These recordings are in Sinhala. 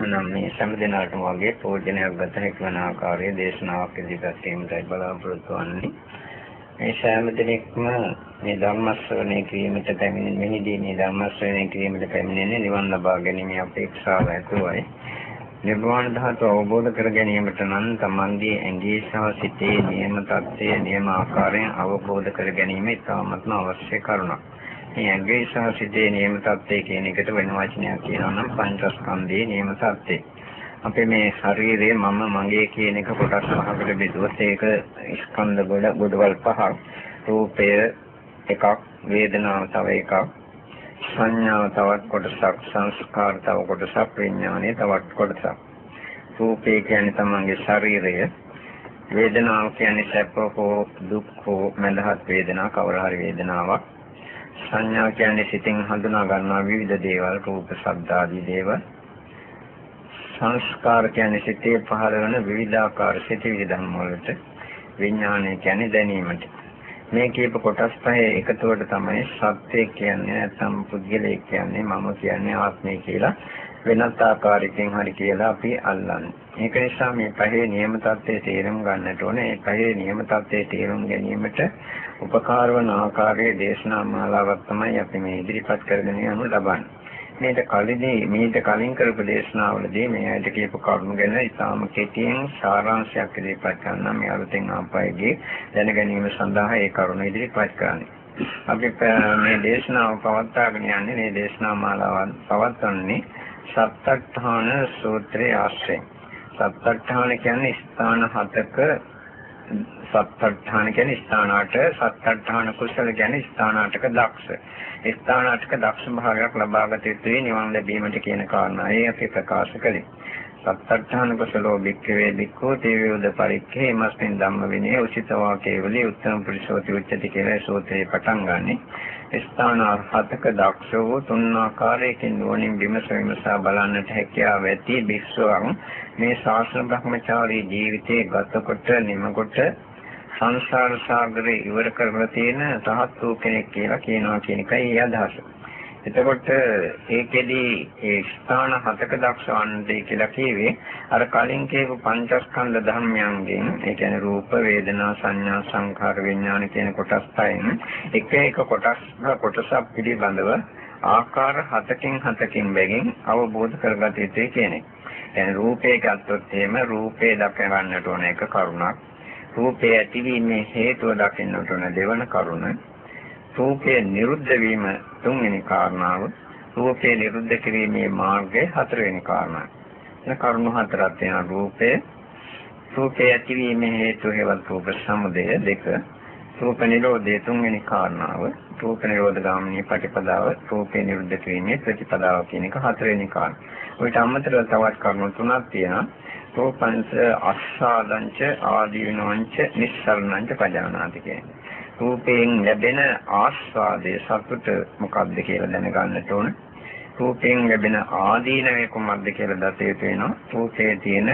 නම් මේ සම්දිනාටම වගේ පෝජනයක් ගත හැකි වන ආකාරයේ දේශනාවක් ඉදිරිපත් කිරීමටයි බලාපොරොත්තු වෙන්නේ. මේ සෑම දිනෙකම මේ ධර්ම ශ්‍රවණය කිරීමට පැමිණෙන මෙහිදී මේ ධර්ම ශ්‍රවණය කිරීමට පැමිණෙන්නේ නිවන් ලබා ගැනීමේ අපේක්ෂාව ඇතුවයි. නිර්වාණ ධාතුව අවබෝධ කර ගැනීමට නම් තමන්ගේ ඇඟේ සහ සිතේ නියම තත්ත්වය නියම ආකාරයෙන් අවබෝධ කර ගැනීම ඉතාමත්ම අවශ්‍ය කරුණක්. මේ ඇඟේ සහ සිතේ නියම තත්ත්වය කියන එකට වෙන වචනයක් කියනවා නම් පංචස්කන්ධයේ නියම තත්ත්වය. අපේ මේ ශරීරයේ මම මගේ කියන එක කොටස් පහකට බෙදුවොත් ඒක ස්කන්ධ ගොඩවල් පහක්. රූපය එකක්, වේදනාව තව එකක්, සංඥාව තවත් කොටසක්, සංස්කාර තව කොටසක්, විඥානය තවත් කොටසක්. රූපය කියන්නේ තමන්ගේ ශරීරය, වේදනාව කියන්නේ සැප හෝ දුක් හෝ මඳහත් වේදනා කවර හරි වේදනාවක්. සංඥා කියන්නේ සිතින් හඳුනා ගන්නා විවිධ දේවල්, රූප, ශබ්ද ආදී දේවල්. සංස්කාර කියන්නේ සිතේ පහළ වන විවිධාකාර සිතිවිලි ධර්ම වලට. විඥානය කියන්නේ දැනීමට. මේ කීප කොටස් පහේ එකතුවට තමයි සත්‍ය කියන්නේ, නැත්නම් පුද්ගලයෙක් කියන්නේ, මම කියන්නේ, ආත්මය කියලා වෙනත් ආකාරයකින් හරි කියලා අපි අල්ලන්නේ. ඒක නිසා මේ පහේ නියම තත්ත්වයේ තේරුම් ගන්නට ඕනේ. මේ පහේ නියම තත්ත්වයේ තේරුම් ගැනීමට උපකාර වන ආකාරයේ දේශනා මාලාවක් තමයි අපි මේ ඉදිරිපත් කරගෙන යනු ලබන්නේ. මේට කලින් කරපු දේශනාවලදී මේ ඇයිද කියපු කරුණු ගැන ඉතාම කෙටියෙන් සාරාංශයක් ඉදිරිපත් කරනවා. මේ අලුතෙන් ආපයිගේ දැන ගැනීම සඳහා ඒ කරුණ ඉදිරිපත් කරන්නේ. අපි මේ දේශනාව පවත්වාගෙන යන්නේ මේ දේශනා මාලාව පවත්වන්නේ සත්තට්ඨාන සූත්‍රයේ ආශ්‍රයෙන්. සත්තට්ඨාන කියන්නේ ස්ථාන හතක, සත්තට්ඨාන කියන්නේ ස්ථාන 8, සත්තට්ඨාන කුසල කියන්නේ ස්ථාන 8ක දක්ෂ. ස්ථාන 8ක දක්ෂ භාවයක් ලබාගත යුතුයි නිවන් ලැබීමට කියන කාරණාවයි අපි ප්‍රකාශ කළේ. සත්තට්ඨාන කුසලෝ භික්ඛවේ භික්ඛෝ තේවෝද පරික්ඛේ මස්මින් ධම්ම විනේ උචිතවා කේවලී උත්තම පුරිසෝති උච්චති කියලා සූත්‍රේ පටන් ගන්නෙ. ස්ථාන 7ක දක්ෂ වූ තුන් ආකාරයකින් නුවණින් විමසා බලන්නට හැකියාව ඇති භික්ෂුවන් මේ ශාසන බ්‍රහ්මචාරී ජීවිතයේ ගතකොට නිමකොට සංසාර සාගරේ ඉවර කරලා තියෙන රහත් වූ කෙනෙක් කියලා කියනවා කියන එකයි අදහස. එතකොට ඒකෙදි ඒ ස්ථාන 7ක දක්ෂ වන්නේ කියලා කියවේ අර කලින් කියපු පංචස්කන්ධ ධර්මයන්ගෙන්, ඒ කියන්නේ රූප, වේදනා, සංඥා, සංඛාර, විඥාන කියන කොටස් පහෙන් එක එක කොටසක් පිළිබඳව ආකාර 7කින් බැගින් අවබෝධ කරගත යුතුයි කියන එක. يعني රූපේ ගත්තොත් එහෙම රූපේ දක්වන්නට ඕන එක කරුණක්. රූපේ ඇතිවීමේ හේතුව දකින්නට ඕන දෙවන කරුණ. රූපේ නිරුද්ධ වීම තුන්වෙනි කාරණාව. රූපේ නිරුද්ධ කිරීමේ මාර්ගය හතරවෙනි කාරණාව. එන කරුණු හතරක් තියෙනවා. රූපේ ඇතිවීමේ හේතුව හේවත් රූප සමුදය දෙක. රූප නිරෝධය තුන්වෙනි කාරණාව. රූප නිරෝධ ගාමිනී ප්‍රතිපදාව, රූපේ නිරුද්ධ කිරීමේ ප්‍රතිපදාව කියන එක හතරවෙනි කාරණා. ඔයිට අමතරව තවත් කරුණු තුනක් තියෙනවා. රූපංච අස්සාදංච ආදීනවංච නිස්සරණංච පජානාති කියන්නේ. රූපයෙන් ලැබෙන ආස්වාදයේ සතුට මොකක්ද කියලා දැනගන්නට ඕන. රූපයෙන් ලැබෙන ආදීනවේ කුමක්ද කියලා දත යුතු වෙනවා. රූපයේ තියෙන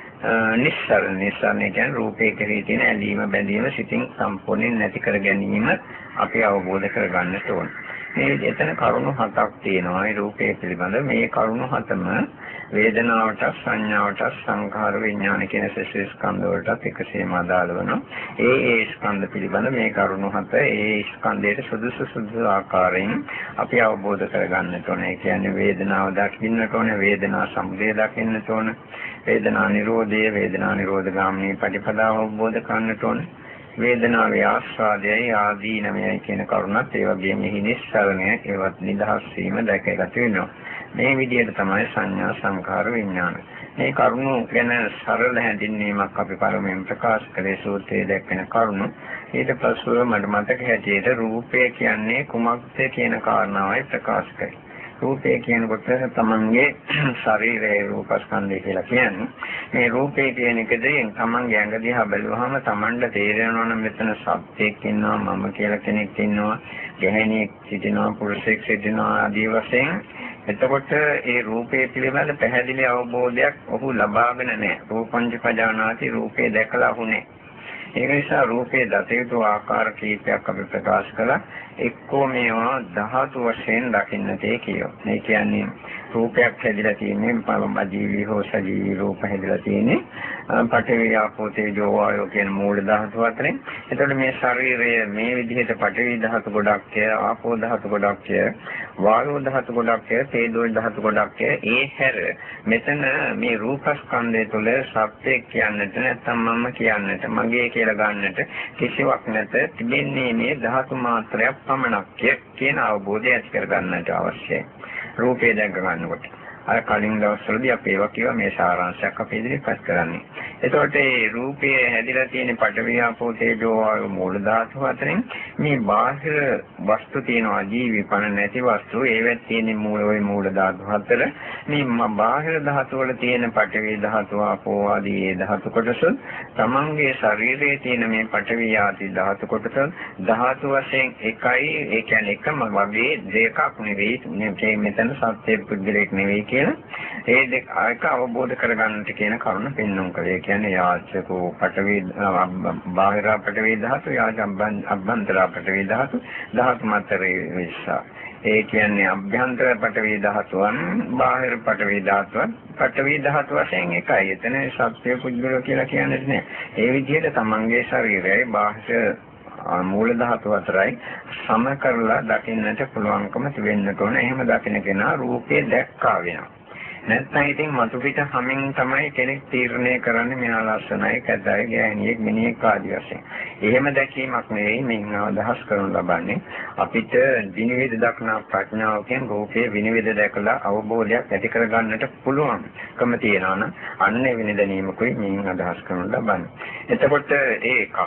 නිස්සරණ කියන්නේ රූපේ කෙරෙහි තියෙන ඇලීම බැඳීම සිතින් සම්පූර්ණයෙන් නැති කර ගැනීම අපි අවබෝධ කරගන්නට ඕන. මේ එතන කරුණු හතක් තියෙනවා. ඒ රූපේ පිළිබඳ මේ කරුණු හතම වේදනාවට, සංඥාවට, සංඛාර, විඥාන කියන සසස් ස්කන්ධ වලට එකසේම අදාළ වෙනවා. ඒ ස්කන්ධ පිළිබඳ මේ කරුණු හත ඒ ස්කන්ධයට සුදුසු ආකාරයෙන් අපි අවබෝධ කරගන්නට ඕනේ. ඒ කියන්නේ වේදනාව දකින්නට ඕනේ, වේදනා සමුදය දකින්නට ඕනේ, වේදනා නිරෝධය, වේදනා නිරෝධ ගාමිනී ප්‍රතිපදාව අවබෝධ කරගන්නට ඕනේ. වේදනාවේ ආස්වාදයයි ආදීනමයයි කියන කරුණත් ඒ වගේම මෙහි නිස්සරණය ඒවත් නිදහස් වීම දැකගත වෙනවා. මේ විදිහට තමයි සංඥා, සංඛාර, විඥාන. මේ කරුණු ගැන සරල හැඳින්වීමක් අපි පළමුවෙන් ප්‍රකාශ කළේ සූත්‍රයේ දැක්වෙන කරුණු. ඊට පස්ව මට මතක හැටියට රූපය කියන්නේ කුමක්ද කියන කාරණාවයි ප්‍රකාශ කළේ. රූපය කියනකොට තමන්ගේ ශරීරයේ රූපස්කන්ධය කියලා කියන්නේ. මේ රූපය කියන එකදී තමන්ගේ ඇඟ දිහා බැලුවහම තමන්ට තේරෙනවා නම් මෙතන සත්‍යයක් ඉන්නවා, මම කියලා කෙනෙක් ඉන්නවා, ගැහණියෙක් සිටිනවා, පුරුෂයෙක් සිටිනවා ආදී වශයෙන්. එතකොට ඒ රූපය පිළිබඳ පැහැදිලි අවබෝධයක් ඔහු ලබාගෙන නැහැ. රූපංච පජානාති, රූපේ දැකලා ඔහු නැහැ. ඒක නිසා රූපයේ දත යුතු ආකාර කීපයක් අපි ප්‍රකාශ කළා. එක්කෝ මේවා ධාතු වශයෙන් දකින්නතේ කියෝ. මේ කියන්නේ රූපයක් හැදිලා තියෙන්නේ පරමජීවී හෝ සජීවී රූප හැදිලා තියෙන්නේ පඨවි ආපෝ තේජෝ වායෝ කියන මූල ධාතු අතරින්. එතකොට මේ ශරීරය මේ විදිහට පඨවි ධාතු ගොඩක් ආපෝ ධාතු ගොඩක් වායෝ ධාතු ගොඩක් තේජෝ ධාතු ගොඩක් ඒ හැර මෙතන මේ රූපස්කන්ධය තුළ සත්‍යයක් කියන්නට නැත්නම් මම කියන්නට මගේ කියලා ගන්නට කිසිවක් නැත. තිබෙන්නේ මේ ධාතු මාත්‍රයක් පමණක් කියන අවබෝධය ඇති කර ගන්නට අවශ්‍යයි. රූපේ දැක ගන්නකොට අර කලින් දවස්වලදී අපි ඒවා කියවා මේ සාරාංශයක් අපි ඉදිරිපත් කරන්නේ. එතකොට මේ රූපයේ හැදිලා තියෙන පඨවි ආපෝ තේජෝ වායු මූල ධාතු අතරින් මේ බාහිර වස්තු තියෙනවා ජීවි පණ නැති වස්තු ඒවත් තියෙන මූල ධාතු හතර. මේ බාහිර ධාතු වල තියෙන පඨවි ධාතු ආපෝ ආදී ඒ ධාතු කොටස තමන්ගේ ශරීරයේ තියෙන මේ පඨවි ආදී ධාතු කොටස ධාතු වශයෙන් එකයි. ඒ කියන්නේ එකම වගේ දෙකක් නෙවෙයි. මේ මෙතන සත්‍ය පුද්ගලයක් නෙවෙයි ඒ දෙක එක අවබෝධ කරගන්නට කියන කරුණ පෙන්වන්න කලේ. කියන්නේ යාචකෝ පඨවි බාහිර පඨවි ධාතු යාච අභ්‍යන්තර පඨවි ධාතු ධාතු මාත්‍රේ විශ්සා. ඒ කියන්නේ අභ්‍යන්තර පඨවි ධාතුවන් බාහිර පඨවි ධාතුවන් පඨවි ධාතු වශයෙන් එකයි. එතන සත්‍ය පුද්ගලෝ කියලා කියන්නේ නැහැ. ඒ විදිහට තමන්ගේ ශරීරයයි බාහිර මූල ධාතු අතරයි සම කරලා දකින්නට පුළුවන්කම තිබෙන්නට ඕන. එහෙම දකින්න කෙනා රූපේ දැක්කා වෙනවා. නැත්නම් ඉතින් මතු පිට හැමින් තමයි කෙනෙක් තීරණය කරන්නේ මෙයා ලස්සනයි, කැතයි, ගෑණියෙක්, මිනිහෙක් ආදී වශයෙන්. එහෙම දැකීමක් නෙවෙයි මෙන් අදහස් කරනු ලබන්නේ. අපිට විනිවිද දක්නා ප්‍රඥාවකින් රූපේ විනිවිද දැකලා අවබෝධයක් ඇති කරගන්නට පුළුවන්කම තියනවා නම් අන්න විනිදැනීමකුයි මෙන් අදහස් කරනු ලබන්නේ. එතකොට ඒක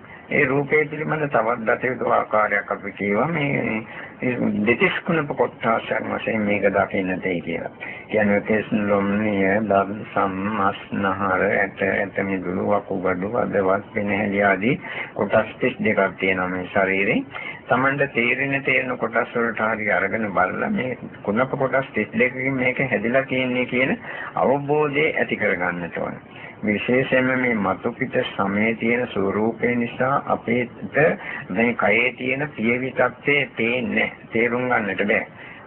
ඒ රූපේ පිළිබඳ තවත් දත යුතු ආකාරයක් අපි කියවා මේ දෙතිස් කුණප කොටසක් වශයෙන් මේක දකින්නටයි කියලා. කියන්නේ තෙස්ලොම්නිය දම් සම්මස්නහර ඇට මිදුළු වකුගඩු වදවත් පෙනහැලි ආදී කොටස් 32ක් තියෙනවා මේ ශරීරේ. Tamanda තේරෙන කොටස් වලට හරි අරගෙන බලලා මේ කුණප කොටස් 32කින් මේක හැදිලා තියෙන්නේ කියන අවබෝධය ඇති කරගන්නට ඕනේ. විශේෂයෙන්ම මේ මතු පිට සමේ තියෙන ස්වરૂපේ නිසා අපේට මේ කයේ තියෙන පියවි තත්ත්වයේ පේන්නේ තේරුම් ගන්නට බෑ.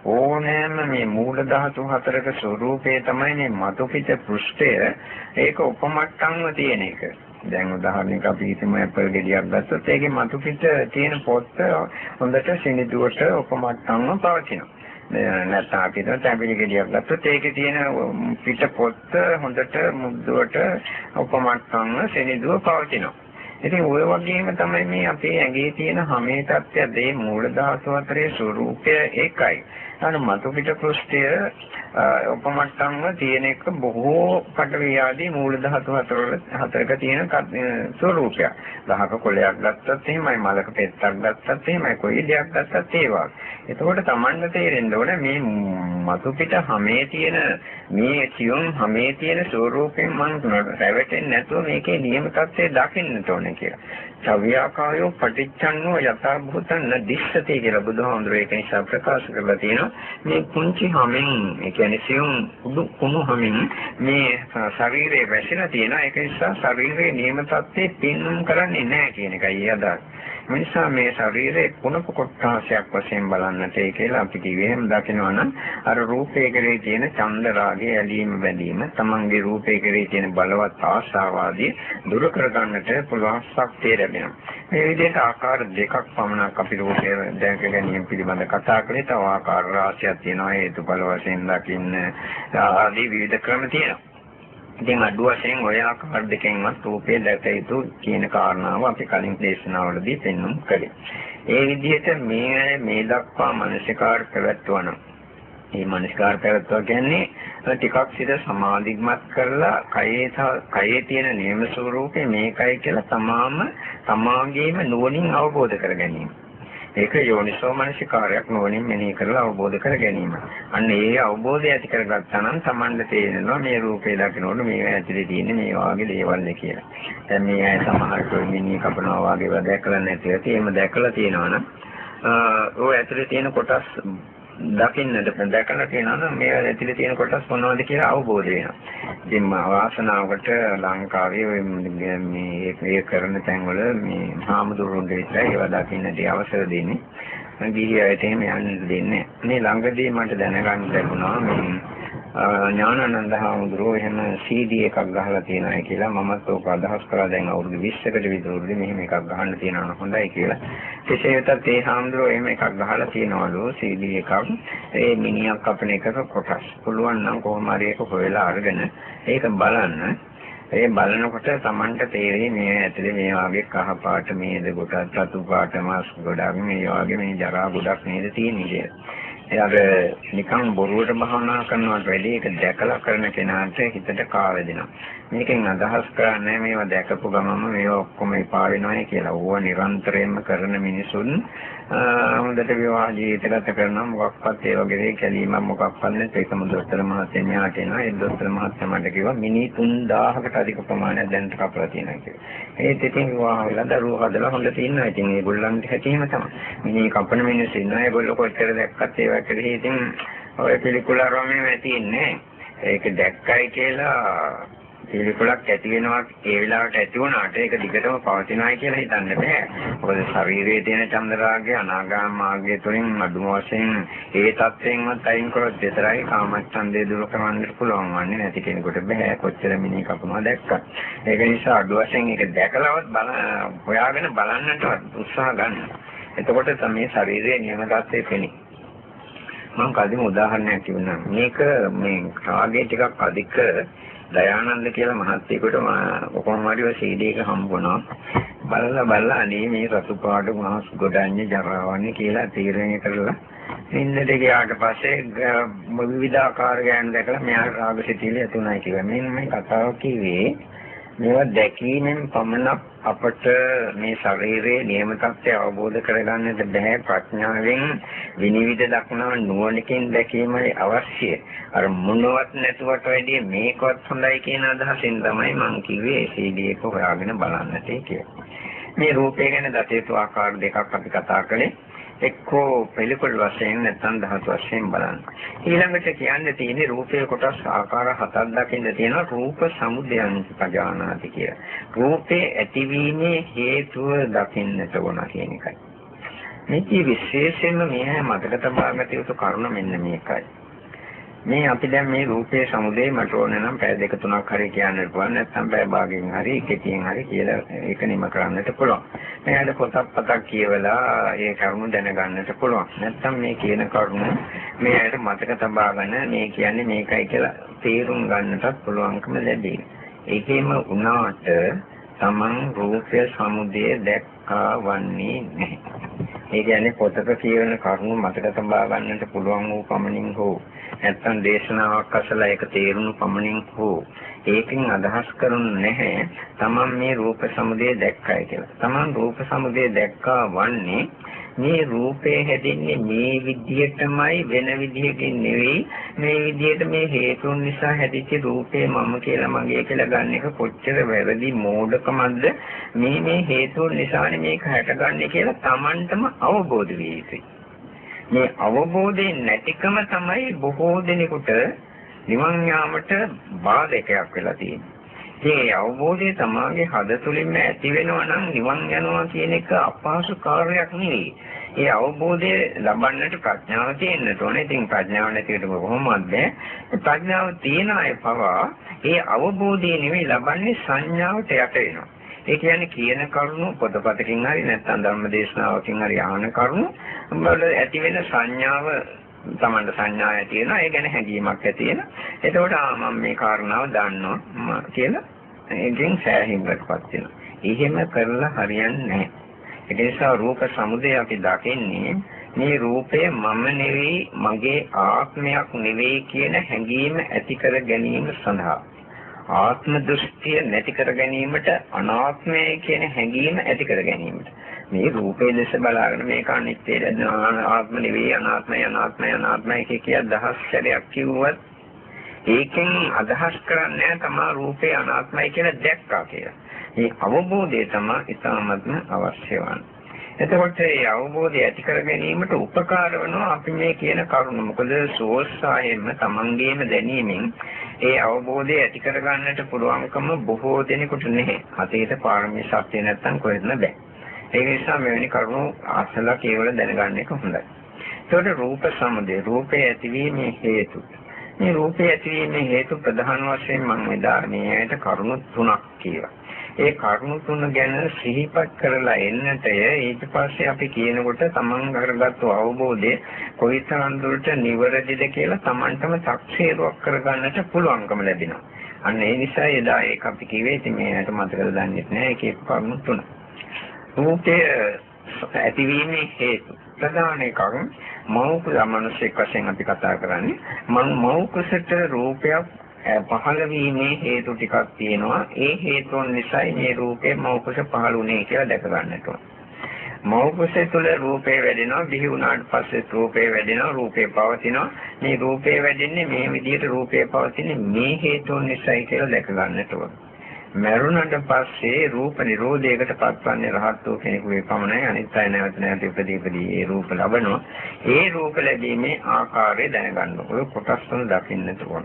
ඕනෑම මේ මූල ධාතු හතරක ස්වરૂපේ තමයි මේ මතු පිට පෘෂ්ඨය. ඒක උපමට්ටම්ව තියෙන එක. දැන් උදාහරණයක් අපි හිතමු ඇපල් ගෙඩියක් ගත්තොත් ඒකේ මතු පිට තියෙන පොත්ත හොඳට සිනිදුවට උපමට්ටම්ව පවතිනවා. නැත්නම් අපි තැඹිලි ගෙඩියක් ගත්තොත් ඒකේ තියෙන පිට පොත්ත හොඳට මුද්දුවට උපමට්ටම්ව සිනිදුව පවතිනවා. ඉතින් ඔය වගේම තමයි මේ අපේ ඇඟේ තියෙන හැමේ තත්ත්වය දෙේ මූල ධාතු අතරේ ස්වરૂපය එකයි. අර මතු පිට පෘෂ්ඨය උපමට්ටම්ව තියෙන එක බොහෝ පටවි ආදී මූල ධාතු හතරක තියෙන ස්වરૂපයක්. ගහක කොළයක් ගත්තත් එහෙමයි, මලක පෙත්තක් ගත්තත් එහෙමයි, කොයි දෙයක් ගත්තත් ඒ වගේ. එතකොට Tamanne තේරෙන්න ඕනේ මේ මතු පිට හැමේ තියෙන මේ සියුම් හැමේ තියෙන ස්වરૂපයෙන් මම රැවටෙන්නේ නැතුව මේකේ නියම තත්ත්වය දකින්න ඕනේ කියලා. සව්‍යාකාරෝ පටිච්චන්නෝ යථා භූතං දිස්සති කියලා බුදුහාමුදුරේ ඒක නිසා ප්‍රකාශ කරලා තියෙනවා. මේ පුංචි හැමෙන් ඒ කියන්නේ සියුම් කුණු හැමෙන් මේ ශරීරයේ වැසිලා තියෙනවා. ඒක නිසා ශරීරයේ නියම තත්ත්වය පින්නම් කරන්නේ නැහැ කියන එකයි අදහස්. මිනිසා මේ ශරීරයේ කුණප කොටසක් වශයෙන් බලන්නට ඒ කියලා අපි කිව්වේ. එහෙම දකිනවා නම් අර රූපයේ කෙරේ තියෙන චන්ද රාගය ඇලීම බැඳීම තමන්ගේ රූපයේ කෙරේ තියෙන බලවත් ආශාව ආදී දුරු කර ගන්නට පුළුවන් ශක්තිය ලැබෙනවා. මේ විදිහට ආකාර දෙකක් පමණක් අපි රූපය දැක ගැනීම පිළිබඳ කතා කළේ. තව ආකාර රාශියක් තියෙනවා හේතුඵල වශයෙන් දකින්න ආදී විවිධ ක්‍රම තියෙනවා. ඉතින් අඩු වශයෙන් ඔය ආකාර දෙකෙන්වත් රූපේ දැක යුතු කියන කාරණාව අපි කලින් දේශනාවලදී පෙන්වුම් කළේ. ඒ විදිහට මේ දක්වා මනසිකාර පැවැත්වනවා. මේ මනසිකාර පැවැත්වුවා කියන්නේ ටිකක් සිත සමාධිමත් කරලා කයේ තියෙන නියම ස්වરૂපේ මේකයි කියලා තමාගේම නුවණින් අවබෝධ කර ගැනීම. ඒක යෝනිසෝ මනසිකාරයක් නුවණින් මෙනෙහි කරලා අවබෝධ කර ගැනීම. අන්න ඒ අවබෝධය ඇති කරගත්තා නම් Tamanne තේරෙනවා මේ රූපේ දකිනකොට මේ ඇතුලේ තියෙන මේ වාගේ දේවල් කියලා. දැන් මේ අය සමහරට මිනිහ කපනවා වගේ ඒවා දැකලා නැති ඇති. එහෙම දැකලා තියෙනවා නම් ඔය ඇතුලේ තියෙන කොටස් දකින්නට දැකලා තියෙනවා නම් මේ ඇතුලේ තියෙන කොටස් මොනවද කියලා අවබෝධ වෙනවා. ඉතින් වාසනාවකට ලංකාවේ මේ කරන තැන්වල මේ හාමුදුරුවන්ගේ විතරයි ඒවා දකින්නට අවසර දෙන්නේ. ගිහියයට එහෙම යන්න දෙන්නේ. මේ ළඟදී මට දැනගන්න ලැබුණා මේ ඥානানন্দ හාමුදුරුවෝ එහෙම CD එකක් ගහලා තියෙනවා කියලා. මමත් ඕක අදහස් කරා දැන් අවුරුදු 20කට විතර මෙහෙම එකක් ගහන්න තියෙනවා හොඳයි කියලා. කෙසේ වෙතත් ඒ හාමුදුරුවෝ එහෙම එකක් ගහලා තියෙනවලු CD එකක්. ඒ මිනිහක් අපන එකක කොටස්. පුළුවන් නම් කොහොම හරි එක හොයලා අරගෙන ඒක බලන්න. ඒ බලනකොට Tamanට තේරෙයි මේ ඇතුලේ මේ වගේ කහ පාට මේද කොටස් රතු පාට මාස් ගොඩක් මේ වගේ මේ ජරා ගොඩක් නේද තියෙන්නේ කියලා. එයාට නිකන් බොරුවට භාවනා කරනවට වැඩිය ඒක දැකලා කරන කෙනාට හිතට කාවැදෙනවා. මේකෙන් අදහස් කරන්නේ මේවා දැකපු ගමම මේවා ඔක්කොම එපා වෙනවයි කියලා. ඕවා නිරන්තරයෙන්ම කරන මිනිසුන් හොඳට විවාහ ජීවිත ගත කරනවා. මොකක්වත් ඒ වගේ කැලීමක් මොකක්වත් නැත්නම් ඒකම දොස්තර මහත්තයා මෙහාට එනවා. ඒ දොස්තර මහත්තයා මට කිව්වා මිනි 3000කට අධික ප්‍රමාණයක් දැන් කපලා තියෙනවා කියලා. ඒත් ඉතින් විවාහ වෙලා දරුවෝ හදලා හොඳට ඉන්නවා. ඉතින් ඒගොල්ලන්ට හැටිම තමයි. මිනි කපන මිනිස්සු ඉන්නවා. ඒගොල්ලෝ කොච්චර දැක්කත් ඒවා කෙරෙහි ඉතින් ඔය පිළිකුලරම තියෙන්නේ. ඒක දැක්කයි කියලා පිළිකුලක් ඇති වෙනවා ඒ වෙලාවට ඇති වුණාට ඒක දිගටම පවතිනවායි කියලා හිතන්න බෑ. මොකද ශරීරයේ තියෙන චන්ද්‍රාගය අනාගාම මාර්ගය තුළින් අඩුම වශයෙන් ඒ තත්ත්වයෙන්වත් අයින් කරොත් විතරයි කාමච්ඡන්දේ දුරු කරන්න පුළුවන් වන්නේ. නැති කෙනෙකුට බෑ කොච්චර මිනිහ කපනවා දැක්කා. ඒක නිසා අඩු වශයෙන් ඒක දැකලවත් හොයාගෙන බලන්නට උත්සාහ ගන්න. එතකොට තමයි ශරීරයේ නියම තත්ත්වය පෙනේ. මම කලින් උදාහරණයක් කිව්වා. මේක මේ රාගය ටිකක් අධික දයානන්ද කියලා මහත්තයෙකුට කොහොම හරි ඔය CD එක හම්බුණා. බලලා අනේ මේ රතු පාට මාස් ගොඩන්නේ ජරාවන්නේ කියලා තීරණය කරලා නින්දට ගියාට පස්සේ විවිධාකාර ගෑනු දැකලා මෙයාට රාග සිතිවිලි ඇති වුණා කියලා. මේ කතාව කිව්වේ මේවා දැකීමෙන් පමණක් අපට මේ ශරීරයේ නියම තත්ත්වය අවබෝධ කරගන්නට බැහැ. ප්‍රඥාවෙන් විනිවිද දක්නා නුවණකින් දැකීමයි අවශ්‍ය. අර මොනවත් නැතුවට වැඩිය මේකවත් හොඳයි කියන අදහසෙන් තමයි මම කිව්වේ CD එක හොයාගෙන බලන්නට කියලා. මේ රූපය ගැන දතේතු ආකාර දෙකක් අපි කතා කළේ. එක්කෝ පිළිකුල් වශයෙන් නැත්නම් ධාතු වශයෙන් බලන්න. ඊළඟට කියන්න තියෙන්නේ රූපයේ කොටස් ආකාර හතක් දකින්න තියෙනවා රූප සමුදයන් පජානාති කියලා. රූපේ ඇතිවීමේ හේතුව දකින්නට ඕන කියන එකයි. මේකේ විශේෂයෙන්ම මේ මතක තබා ගත යුතු කරුණ මෙන්න මේකයි. මේ අපි දැන් මේ රූපයේ සමුදේ මට ඕන නම් පැය දෙක තුනක් හරි කියන්න පුළුවන්. නැත්නම් පැය භාගයෙන් හරි එකකින් හරි කියලා ඒක නිම කරන්නට පුළුවන්. මෙයාට පොතක් කියවලා ඒ කරුණු දැනගන්නට පුළුවන්. නැත්නම් මේ කියන කරුණු මෙයාට මතක තබාගෙන මේ කියන්නේ මේකයි කියලා තේරුම් ගන්නටත් පුළුවන්කම ලැබෙයි. ඒකෙම වුණාට තමන් රූපය සමුදය දැක්කා වන්නේ නැහැ. ඒ කියන්නේ පොතක කියවන කරුණු මතක තබා ගන්නට පුළුවන් වූ පමණින් හෝ නැත්නම් දේශනාවක් අසලා ඒක තේරුණු පමණින් හෝ ඒකෙන් අදහස් කරුන්නේ නැහැ තමන් මේ රූප සමුදය දැක්කයි කියලා. තමන් රූප සමුදය දැක්කා වන්නේ මේ රූපේ හැදෙන්නේ මේ විදිහටමයි වෙන විදිහකින් නෙවෙයි. මේ විදිහට මේ හේතුන් නිසා හැදිච්ච රූපේ මම කියලා මගේ කියලා ගන්න එක කොච්චර වැරදි මෝඩකමක්ද. මේ හේතුන් නිසානේ මේක හැටගන්නේ කියලා තමන්ටම අවබෝධ විය යුතුයි. මේ අවබෝධයෙන් නැතිකම තමයි බොහෝ දෙනෙකුට නිවන් යාමට බාධකයක් වෙලා තියෙන්නේ. මේ අවබෝධය තමගේ හද තුළින්ම ඇති වෙනවා නම් නිවන් යනවා කියන එක අපහසු කාර්යයක් නෙවෙයි. ඒ අවබෝධය ලබන්නට ප්‍රඥාව තියෙන්න ඕනේ. ඉතින් ප්‍රඥාව නැතිවට කොහොමද බෑ. ප්‍රඥාව තියන අය පවා ඒ අවබෝධය නෙවෙයි ලබන්නේ සංඥාවට යට වෙනවා. ඒ කියන්නේ කියන කරුණු පොතපතකින් හරි නැත්නම් ධර්මදේශනාවකින් හරි ආන කරුණු වල ඇති වෙන සංඥාව තමන්ට සංඥා ඇති වෙනවා. ඒ ගැන හැඟීමක් ඇති වෙනවා. එතකොට මම මේ කාරණාව දන්නවා කියලා ඒකෙන් සෑහීමකටපත් වෙනවා. එහෙම කරලා හරියන්නේ නැහැ. ඒ නිසා රූප සමුදය අපි දකින්නේ මේ රූපය මම නෙවෙයි මගේ ආත්මයක් නෙවෙයි කියන හැඟීම ඇති කර ගැනීම සඳහා. ආත්ම දෘෂ්ටිය නැති කර ගැනීමට අනාත්මය කියන හැඟීම ඇති කර ගැනීමට මේ රූපේ දැස බලාගෙන මේක අනිත්‍යද ආත්ම නෙවෙයි අනාත්මයි කිය දහස් සැරයක් කිව්වත් ඒකෙන් අදහස් කරන්නේ තමා රූපේ අනාත්මයි කියලා දැක්කා කියලා. මේ අවබෝධය තමයි ඉතාමත්ම අවශ්‍ය වන්නේ. එතකොට මේ අවබෝධය ඇති කර ගැනීමට උපකාර වෙනවා අපි මේ කියන කරුණ. මොකද සෝස්සායෙම තමන්ගේම දැනීමෙන් ඒ අවබෝධය ඇති කර ගන්නට පුළුවන්කම බොහෝ දෙනෙකුට නැහැ. අතීත පාරමී ශක්තිය නැත්තම් කොහෙත්ම බෑ. ඒ නිසා මෙවැනි කරුණු අසලා කේවල දැනගන්න එක හොඳයි. ඒකට රූප සමුදය, රූපේ ඇතිවීමේ හේතු. මේ රූපේ ඇතිවීමේ හේතු ප්‍රධාන වශයෙන් මම එදා මේකට කරුණු තුනක් කියවා. ඒ කරුණු තුන ගැන සිහිපත් කරලා එන්නටය ඊට පස්සේ අපි කියනකොට තමන් කරගත්තු අවබෝධය කොයිතරම් දුරට නිවැරදිද කියලා තමන්ටම සක්සේරුවක් කරගන්නට පුළුවන්කම ලැබෙනවා. අන්න ඒ නිසා එදා ඒක අපි කිව්වේ ඉතින් මේකට මතකද දන්නේ නැහැ ඒකේ කරුණු තුන. රූපය ඇතිවීමේ හේතු ප්‍රධාන එකක් මෞඛ මනසෙක් වශයෙන් අපි කතා කරන්නේ මෞඛසට රූපයක් පහළ වීමේ හේතු ටිකක් තියෙනවා. ඒ හේතුන් නිසායි මේ රූපේ මෞඛස පහළ වුණේ කියලා දැක ගන්නට ඕන. මෞඛස තුළ රූපේ වැඩෙනවා, බිහි වුණාට පස්සේ රූපේ වැඩෙනවා, රූපේ පවතිනවා. මේ රූපේ වැඩෙන්නේ මේ විදිහට රූපේ පවතින්නේ මේ හේතුන් නිසායි කියලා දැක ගන්නට ඕන. මරුණට පස්සේ රූප නිරෝධයකට පත්වන්නේ රහත් වූ කෙනෙකුගේ පමණයි. අනිත් අය නැවත නැවත ඉපදී ඒ රූප ලබනවා. ඒ රූප ලැබීමේ ආකාරය දැනගන්න ඕන. කොටස් තුන දකින්නට ඕන.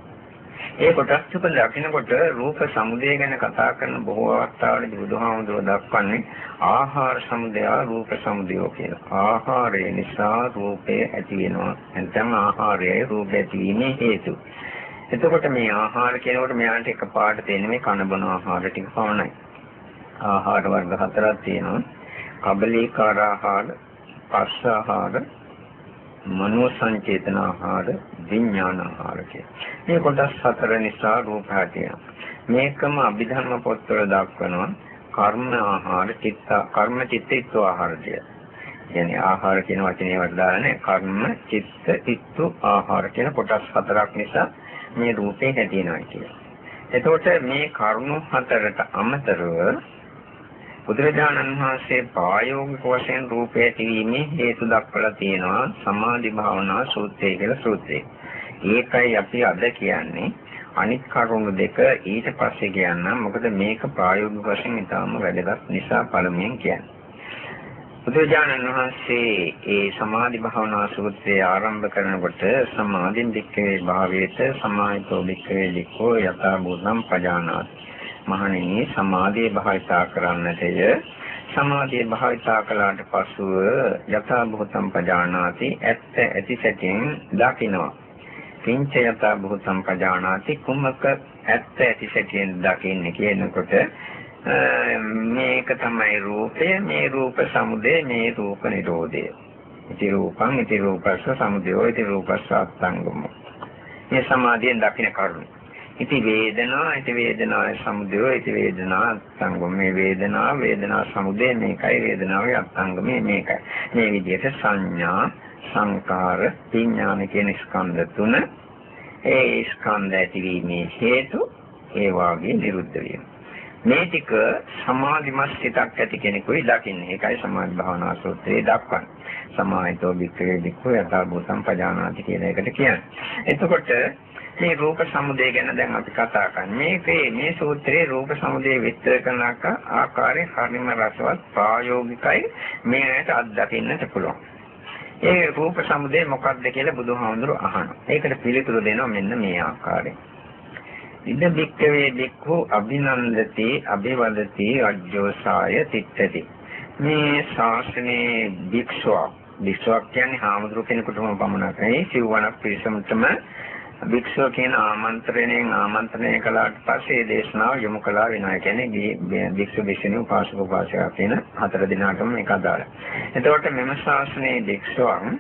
ඒ කොටස් තුන දකිනකොට රූප සමුදය ගැන කතා කරන බොහෝ අවස්ථාවලදී බුදුහාමුදුරුවෝ දක්වන්නේ ආහාර සමුදය, රූප සමුදය කියලා. ආහාරය නිසා රූපය ඇති වෙනවා. නැත්නම් ආහාරයයි රූපය ඇතිවීමේ හේතු. එතකොට මේ ආහාර කියනකොට මෙයාට එකපාරට තියෙන මේ කන බොන ආහාර ටික පමණයි. ආහාර වර්ග හතරක් තියෙනවා. කබලීකාර ආහාර, පස්ස ආහාර, මනෝ සංචේතන ආහාර, විඥාන ආහාර කියලා. මේ කොටස් හතර නිසා රූප හැටියෙනවා. මේකම අභිධර්ම පොත්වල දක්වනවා කර්ම ආහාර, කර්ම චිත්ත ආහාර කියලා. يعني ආහාර කියන වචනේ වඩානේ කර්ම, චිත්ත, ඉත්තු ආහාර කියන කොටස් හතරක් නිසා මේ රූපේ හැදෙනවා කියලා. එතකොට මේ කරුණු හතරට අමතරව බුදුරජාණන් වහන්සේ ප්‍රායෝගික වශයෙන් රූපය ඇතිවීමේ හේතු දක්වලා තියෙනවා සමාධි භාවනා සූත්‍රය කියලා සූත්‍රය. ඒකයි අපි අද කියන්නේ. අනිත් කරුණු දෙක ඊට පස්සේ කියන්නම්. මොකද මේක ප්‍රායෝගික වශයෙන් ඉතාම වැදගත් නිසා පළමුවෙන් කියන්නේ. බුදුරජාණන් වහන්සේ ඒ සමාධි භාවනා සූත්‍රය ආරම්භ කරනකොට සමාධින් දික්කේ භාවයේත සමාහිතෝ දික්කේ දික්කෝ යථා භූතං පජානාති. මහණෙනි සමාධිය භාවිතා කරන්නටය. සමාධිය භාවිතා කළාට පසුව යථා භූතං පජානාති ඇත්ත ඇති සැටින් දකිනවා. කිංච යථා භූතං පජානාති කුමක ඇත්ත ඇති සැටින් දකින්නේ කියනකොට මේක තමයි රූපය, මේ රූප සමුදය, මේ රූප නිරෝධය. ඉති රූපං ඉති රූපස්ස සමුදයෝ ඉති රූපස්ස අත්ංගමෝ. මේ සමාධියෙන් දකින්න කරුණ. ඉති වේදනා ඉති වේදනාවේ සමුදයෝ ඉති වේදනා අත්ංගමෝ. මේ වේදනා සමුදය මේකයි, වේදනාවේ අත්ංගමේ මේකයි. මේ විදිහට සංඥා, සංකාර, විඥාන කියන ස්කන්ධ තුන ඒ ස්කන්ධ ඇතිවීමේ හේතු ඒ වාගේ නිරුද්ධ වීම. මේ ටික සමාධිමත් සිතක් ඇති කෙනෙකුයි දකින්නේ. ඒකයි සමාධි භාවනා සූත්‍රයේ දක්වන්නේ. සමාහිතෝ භික්ඛවේ භික්ඛු යථා භූතං පජානාති කියන එකට කියන්නේ. එතකොට මේ රූප සමුදය ගැන දැන් අපි කතා කරන්නේ. මේ සූත්‍රයේ රූප සමුදය විස්තර කරන ආකාරය හරිම රසවත් ප්‍රායෝගිකයි. මේකට අත්දකින්නට පුළුවන්. ඒ රූප සමුදය මොකක්ද කියලා බුදුහාමුදුරුවෝ අහනවා. ඒකට පිළිතුරු දෙනවා මෙන්න මේ ආකාරයෙන්. ඉද භික්ඛවේ භික්ඛු අභිනන්දති අභිවදති අජ්ජෝසාය තිත්තති. මේ ශාසනයේ භික්ෂුවක් කියන්නේ හාමුදුරුවෝ කෙනෙකුටම පමණක් නෙවෙයි සිව්වනක් පිරිසමටම භික්ෂුව කියන ආමන්ත්‍රණය කළාට පස්සේ දේශනාව යොමු කළා වෙනවා. කියන්නේ භික්ෂු භික්ෂුණී උපාසක උපාසිකා කියන හතර දිනාටම මේක අදාළයි. එතකොට මෙම ශාසනයේ භික්ෂුවන්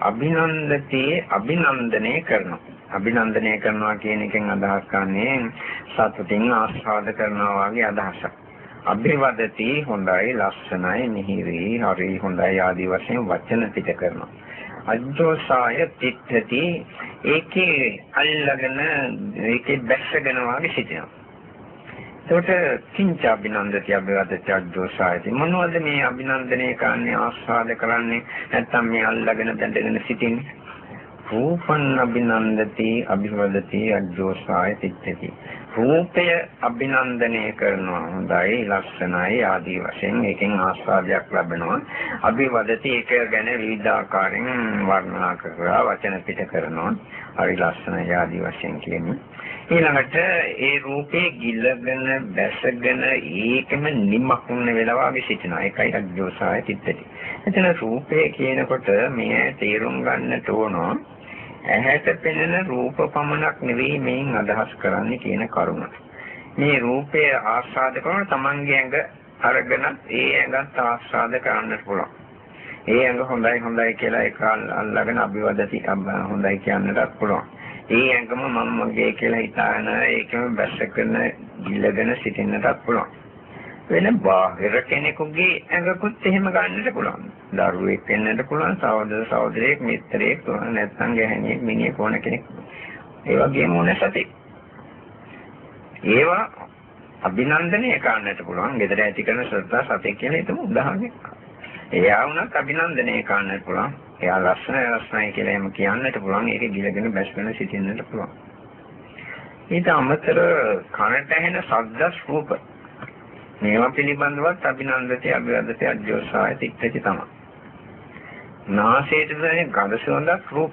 අභිනන්දනය කරනවා. අභිනන්දනය කරනවා කියන එකෙන් අදහස් කරන්නේ සතුටින් ආස්වාද කරනවා වගේ අදහසක්. අභිවදති හොඳයි, ලස්සනයි, මිහිරි, හරි හොඳයි ආදී වශයෙන් වචන පිට කරනවා. අජ්ජෝසාය තිත්තති ඒකේ අල්ලගෙන ඒකේ බැස්සගෙන වගේ සිටිනවා. ඒකට කිංච අභිනන්දති අභිවදති අජ්ජෝසායති මොනවද මේ අභිනන්දනය කරන්නේ, ආස්වාද කරන්නේ, නැත්නම් මේ අල්ලගෙන බැඳගෙන සිටින්නේ? රූපං අභිනන්දති අභිවදති අජ්ජෝසාය තිත්තති. රූපය අභිනන්දනය කරනවා හොඳයි ලක්ෂණයි ආදී වශයෙන් ඒකෙන් ආස්වාදයක් ලැබෙනවා. අභිවදති ඒක ගැන විවිධාකාරයෙන් වර්ණනා කරලා වචන පිට කරනවා. හරි ලක්ෂණයි ආදී වශයෙන් කියන්නේ. ඊළඟට ඒ රූපේ ගිලගෙන බැසගෙන ඒකම නිමක්න වෙලා වගේ සිටිනවා. ඒකයි අජ්ජෝසාය තිත්තති. එතන රූපේ කියනකොට මේ තේරුම් ගන්නට ඕන ඇහැට පෙනෙන රූප පමණක් නෙවෙයි මේන් අදහස් කරන්නේ කියන කරුණ. මේ රූපය ආස්වාද කරන තමන්ගේ ඇඟ අරගෙන ඒ ඇඟත් ආස්වාද කරන්නට පුළුවන්. ඒ ඇඟ හොඳයි කියලා ඒක අල්ලගෙන අභිවදති හොඳයි කියන්නටත් පුළුවන්. ඒ ඇඟම මම මගේ කියලා හිතාන ඒකම බැසගෙන ගිලගෙන සිටින්නටත් පුළුවන්. වෙන බාහිර කෙනෙකුගේ ඇඟකුත් එහෙම ගන්නට පුළුවන්. දරුවෙක් වෙන්නට පුළුවන්, සහෝදර සහෝදරියෙක්, මිත්‍රයෙක්, නැත්නම් ගැහණියෙක්, මිනිහෙක් ඕන කෙනෙක්. ඒ වගේම ඕන සතෙක්. ඒවා අභිනන්දනය කරන්නට පුළුවන්. ගෙදර ඇති කරන සතෙක් කියලා හිතමු උදාහරණයක්. එයා වුණත් අභිනන්දනය කරන්නට පුළුවන්. එයා ලස්සනයි කියලා එහෙම කියන්නට පුළුවන්. ඒක ගිලගෙන බැසගෙන සිටින්නට පුළුවන්. ඊට අමතරව කනට ඇහෙන ශබ්ද රූප මේවා පිළිබඳවත් අභිනන්දති අභිවදති අජ්ජෝසාය තිත්තති තමයි. නාසයට දැනෙන ගඳ සුවඳක් රූප.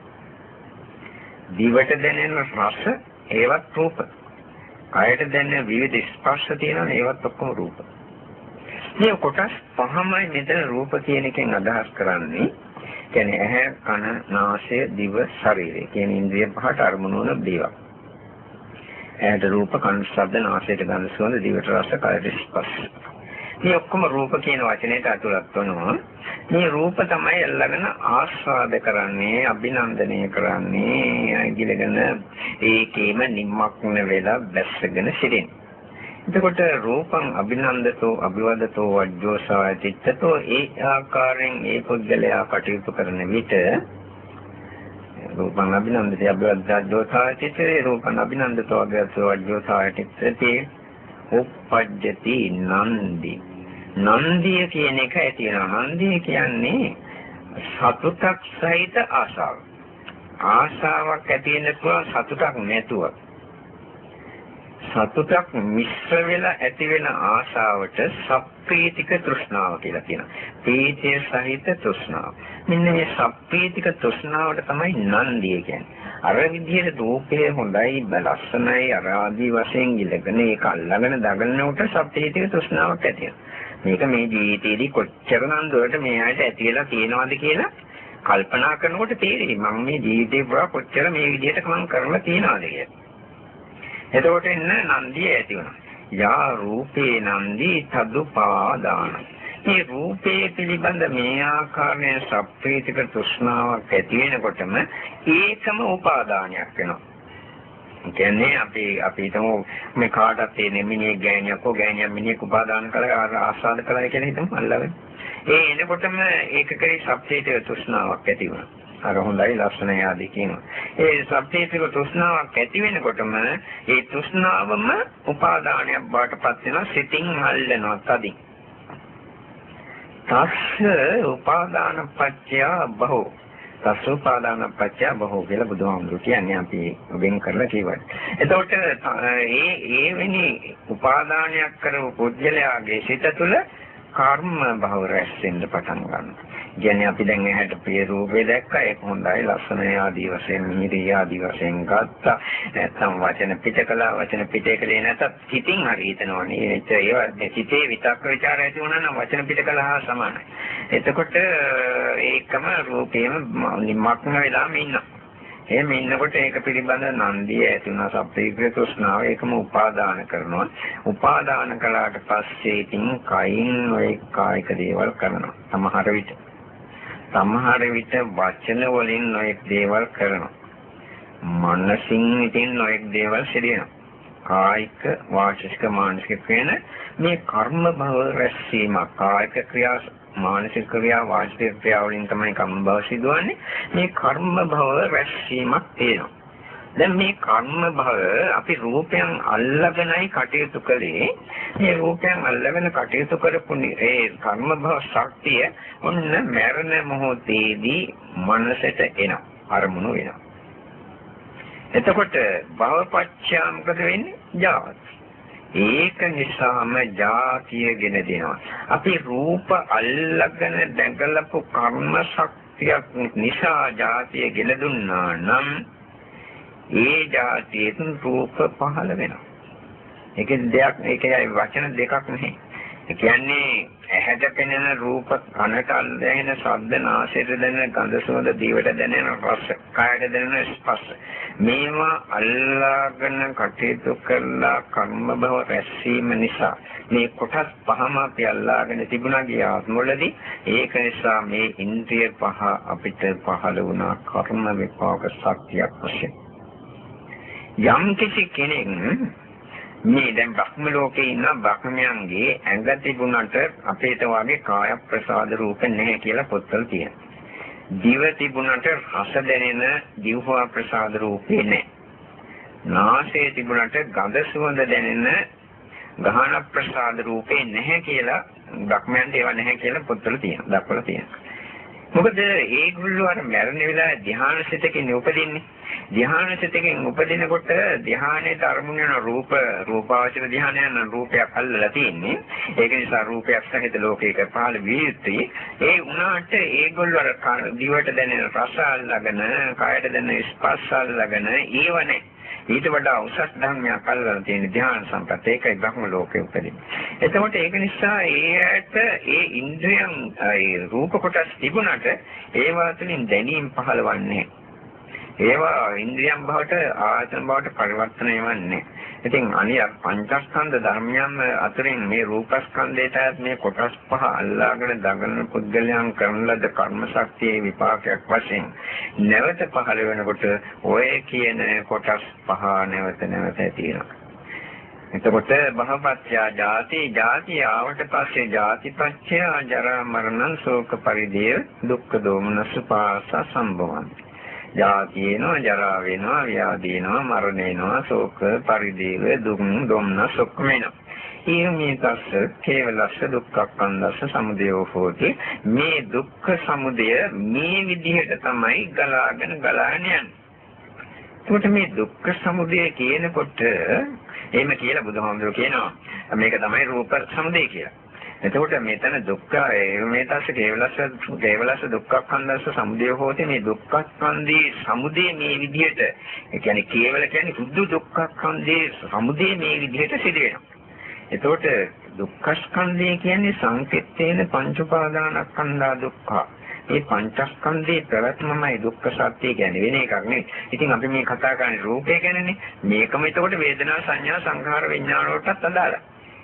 දිවට දැනෙන රස ඒවත් රූප. කයට දැනෙන විවිධ ස්පර්ශ තියෙනවා ඒවත් ඔක්කොම රූප. මේ කොටස් පහමයි මෙතන රූප කියන එකෙන් අදහස් කරන්නේ. කියන්නේ ඇහැ, කන, නාසය, දිව, ශරීරය කියන ඉන්ද්‍රිය පහට අරමුණු වන දේවල්. ඇහැට රූප, කන ශබ්ද, නාසයට ගන්ධ සුවඳ, දිවට රස, කයට ස්පර්ශ. මේ ඔක්කොම රූප කියන වචනයට අතුලත් වෙනවා. මේ රූප තමයි අල්ලගෙන ආස්වාද කරන්නේ, අභිනන්දනය කරන්නේ, ගිලගෙන ඒකේම නිමක්න වෙලා බැස්සගෙන සිටින්නේ. එතකොට රූපං අභිනන්දතෝ අභිවදතෝ වජ්ජෝසාය තිත්තතෝ ඒ ආකාරයෙන් ඒ පුද්ගලයා කටයුතු කරන විට රූපං අභිනන්දති අභිවදතෝ තිත්තේ රූපං අභිනන්දතෝ අභිවදතෝ වජ්ජෝසාය තිත්තේ උප්පජ්ජති නන්දි. නන්දිය කියන එක ඇති වෙනවා. නන්දිය කියන්නේ සතුටක් සහිත ආසාව. ආසාවක් ඇති වෙන්න පුළුවන් සතුටක් නැතුව. සතුටක් මිශ්‍ර වෙලා ඇති වෙන ආශාවට සප්පීතික තෘෂ්ණාව කියලා කියනවා. ප්‍රීතිය සහිත තෘෂ්ණාව. මෙන්න මේ සප්පීතික තෘෂ්ණාවට තමයි නන්දිය කියන්නේ. අර විදිහට රූපේ හොඳයි, ලස්සනයි, අර ආදී වශයෙන් ඉලගෙන ඒක අල්ලගෙන දගන්නකොට සප්පීතික තෘෂ්ණාවක් ඇති වෙනවා. මේක මේ ජීවිතේදී කොච්චර නන්දුවට මේ ආයත ඇති වෙලා තියෙනවද කියලා කල්පනා කරනකොට තේරෙයි. මම මේ ජීවිතේ පුරා කොච්චර මේ විදිහට මම කරලා තියෙනවද කියලා. එතකොට එන්න නන්දිය ඇති වෙනවා. යා රූපේ නන්දි තදුපාදාන. මේ රූපේ පිළිබඳ මේ ආකාරයෙන් සප්පීතික තෘෂ්ණාවක් ඇති වෙනකොටම ඒකම උපාදානයක් වෙනවා. කියන්නේ අපි හිතමු මේ කාටත් තියෙන මිනිහෙක් ගෑණියක් හෝ ගෑණියක් මිනිහෙක් උපාදාන කරලා ආස්වාද කරලා කියලා හිතමු අල්ලගෙන. ඒ එනකොටම ඒක කරේ සප්පීතික තෘෂ්ණාවක් ඇති වෙනවා. අර හොඳයි ලස්සනයි ආදී කියනවා. ඒ සප්පීතික තෘෂ්ණාවක් ඇති වෙනකොටම ඒ තෘෂ්ණාවම උපාදානයක් බවට පත් වෙනවා. සිතින් අල්ලනවා තදින්. තස්ස උපාදාන පත්‍ය බහෝ. තස්ස උපාදාන පත්‍ය බහෝ කියලා බුදුහාමුදුරුවෝ කියන්නේ අපි වෙන් කරලා කියවනේ. එතකොට ඒ වෙනි උපාදානයක් කරපු පුද්ගලයාගේ සිත තුළ කර්ම භව රැස් වෙන්න පටන් ගන්නවා. කියන්නේ අපි දැන් ඇහැට ප්‍රිය රූපේ දැක්කා ඒක හොඳයි ලස්සනයි ආදී වශයෙන් මිහිරි ආදී වශයෙන් ගත්තා. නැත්නම් වචන පිට කළා වචන පිටේ කලේ නැත්නම් හිතින් හරි හිතනවනේ. ඒවා සිතේ විතක්ක ਵਿਚාර ඇති වුණා නම් වචන පිට කළා හා සමානයි. එතකොට ඒකම රූපේම නිමක්න වෙලාම ඉන්නවා. එහෙම ඉන්නකොට ඒක පිළිබඳ නන්දිය ඇති වෙනවා. සප්පීතික තෘෂ්ණාව ඒකම උපාදාන කරනවා. උපාදාන කළාට පස්සේ ඉතින් කයින් ඔය කායික දේවල් කරනවා. සමහර විට වචන වලින් නොයෙක් දේවල් කරනවා. මනසින් ඉතින් නොයෙක් දේවල් සිදුවෙනවා. කායික, වාචික, මානසික කියන මේ කර්ම භව රැස්වීමක්. කායික ක්‍රියා, මානසික ක්‍රියා, වාචික ක්‍රියා වලින් තමයි කර්ම භව සිදුවන්නේ. මේ කර්ම භව රැස්වීමක් තියෙනවා. දැන් මේ කර්ම භව අපි රූපයන් අල්ලගෙනයි කටයුතු කළේ. මේ රූපයන් අල්ලගෙන කටයුතු කරපු ඒ කර්ම භව ශක්තිය ඔන්න මරණ මොහොතේදී මනසට එනවා. අරමුණු වෙනවා. එතකොට භවපච්චය මොකද වෙන්නේ? ජාති. ඒක නිසාම ජාතිය ගෙන දෙනවා. අපි රූප අල්ලගෙන දැඟලපු කර්ම ශක්තියක් නිසා ජාතිය ගෙන දුන්නා නම් ඒ ජාතියෙන් රූප පහළ වෙනවා. ඒකේ වචන දෙකක් නෙමෙයි. ඒ කියන්නේ ඇහැට පෙනෙන රූප, කනට ඇහෙන ශබ්ද, නාසයට දැනෙන ගඳ සුවඳ, දිවට දැනෙන රස, කායට දැනෙන ස්පර්ශ. මේවා අල්ලාගෙන කටයුතු කරලා කර්ම භව රැස්වීම නිසා මේ කොටස් පහම අපි අල්ලාගෙන තිබුණා ගිය ආත්මවලදී. ඒක නිසා මේ ඉන්ද්‍රිය පහ අපිට පහළ වුණා කර්ම විපාක ශක්තියක් වශයෙන්. යම් කිසි කෙනෙක් මේ දැන් බ්‍රහ්ම ලෝකේ ඉන්න බ්‍රහ්මයන්ගේ ඇඟ තිබුණට අපේට වගේ කාය ප්‍රසාද රූප නැහැ කියලා පොත්වල තියෙනවා. දිව තිබුණට රස දැනෙන දිවහා ප්‍රසාද රූපේ නැහැ. නාසය තිබුණට ගඳ සුවඳ දැනෙන ගහන ප්‍රසාද රූපේ නැහැ කියලා බ්‍රහ්මයන්ට ඒවා නැහැ කියලා පොත්වල තියෙනවා. දක්වලා තියෙනවා. මොකද ඒගොල්ලෝ අර මරණ වෙලාවේ ධ්‍යාන සිතකින් උපදින්නේ. ධ්‍යාන සිතකින් උපදිනකොට ධ්‍යානයේ අරමුණ වෙන රූපාවචර ධ්‍යානයන් රූපයක් අල්ලලා තියෙන්නේ. ඒක නිසා රූපයක් සහිත ලෝකයක පහළ විය යුතුයි. ඒ වුණාට ඒගොල්ලෝ අර දිවට දැනෙන රස අල්ලගෙන, කායට දැනෙන ස්පර්ශ අල්ලගෙන ඒවනේ. ඊට වඩා උසස් ධර්මයක් අල්ලලා තියෙන ධ්‍යාන සම්පත. ඒකයි බ්‍රහ්ම ලෝකයේ උපදින්නේ. එතකොට ඒක නිසා ඒකට ඒ ඉන්ද්‍රියන් රූප කොටස් තිබුණාට ඒවා තුළින් දැනීම් පහළවන්නේ. ඒවා ඉන්ද්‍රියන් බවට ආයතන බවට පරිවර්තනය වෙන්නේ. ඉතින් අනිත් පංචස්කන්ධ ධර්මයන් අතරින් මේ රූපස්කන්ධයට මේ කොටස් පහ අල්ලාගෙන දඟලන පුද්ගලයන් කරන ලද කර්ම ශක්තියේ විපාකයක් වශයෙන් නැවත පහළ වෙනකොට ඔය කියන කොටස් පහ නැවත ඇතිවෙනවා. එතකොට භවපත්‍ය ජාති ආවට පස්සේ ජාතිපත්‍ය ජරා මරණ ශෝක පරිදේව දුක්ඛ දෝමනස් පාස සම්භවಂತಿ. ජාති වෙනවා, ජරා වෙනවා, ව්‍යාධි වෙනවා, මරණ වෙනවා, ශෝක පරිදේව දුක් දෝමනස් ඔක්කොම වෙනවා. මේ තස්ස කේවලස්ස දුක්ඛක්ඛන්දස්ස සමුදයෝ හෝති. මේ දුක්ඛ සමුදය මේ විදිහට තමයි ගලාගෙන යන්නේ. එතකොට මේ දුක්ඛ සමුදය කියනකොට එහෙම කියලා බුදුහාමුදුරුවෝ කියනවා මේක තමයි රූප සමුදය කියලා. එතකොට මෙතන දුක්ඛ මේ තස්ස කේවලස්ස දුක්ඛක්ඛන්දස්ස සමුදය හෝති. මේ දුක්ඛස්කන්ධේ සමුදය මේ විදිහට, ඒ කියන්නේ කේවල කියන්නේ සුද්ධ දුක්ඛස්කන්ධේ සමුදය මේ විදිහට සිදු වෙනවා. එතකොට දුක්ඛස්කන්ධය කියන්නේ සංකෙත්තේන පංච උපාදානස්කන්ධා දුක්ඛ. මේ පංචස්කන්ධේ ප්‍රවැත්මමයි දුක්ඛ සත්‍ය කියන්නේ, වෙන එකක් නෙවෙයි. ඉතින් අපි මේ කතා කරන්නේ රූපය ගැනනේ. මේකම එතකොට වේදනා සංඥා සංඛාර විඥාන වලටත් අදාළයි.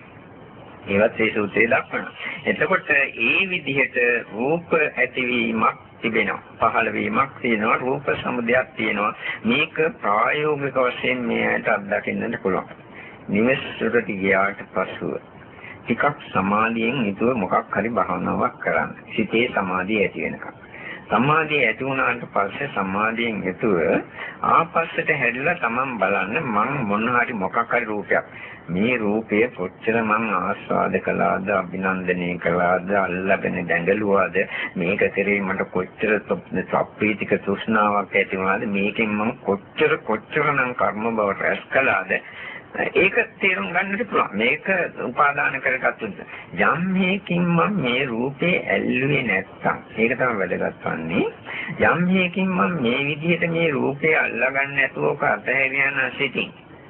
ඒවත් ඒ සූත්‍රයේ දක්වනවා. එතකොට ඒ විදිහට රූප ඇතිවීමක් තිබෙනවා, පහළ වීමක් තියෙනවා, රූප සමුදයක් තියෙනවා. මේක ප්‍රායෝගික වශයෙන් මේකට අත්දකින්නට පුළුවන්. නිවෙස්වලට ගියාට පසුව ටිකක් සමාධියෙන් යුතුව මොකක් හරි භාවනාවක් කරන්න. සිතේ සමාධිය ඇති වෙනකම්. සමාධිය ඇති වුණාට පස්සේ සමාධියෙන් යුතුව ආපස්සට හැරිලා තමන් බලන්න මං මොන හරි මොකක් හරි රූපයක්. මේ රූපය කොච්චර මං ආස්වාද කළාද, අභිනන්දනය කළාද, අල්ලගෙන දැඟලුවාද, මේක කෙරේ මට කොච්චර සප්පීතික තෘෂ්ණාවක් ඇති වුණාද, මේකෙන් මම කොච්චරනම් කර්ම බව රැස් කළාද, ඒක තේරුම් ගන්නට පුළුවන්. මේක උපාදාන කරගත්තොත් යම් හේකින් මම මේ රූපේ ඇල්ලුවේ නැත්තම්, ඒක තමයි වැදගත් වන්නේ. යම් හේකින් මම මේ විදිහට මේ රූපේ අල්ලගන්න නැතුව අතහැරියන සිටින්,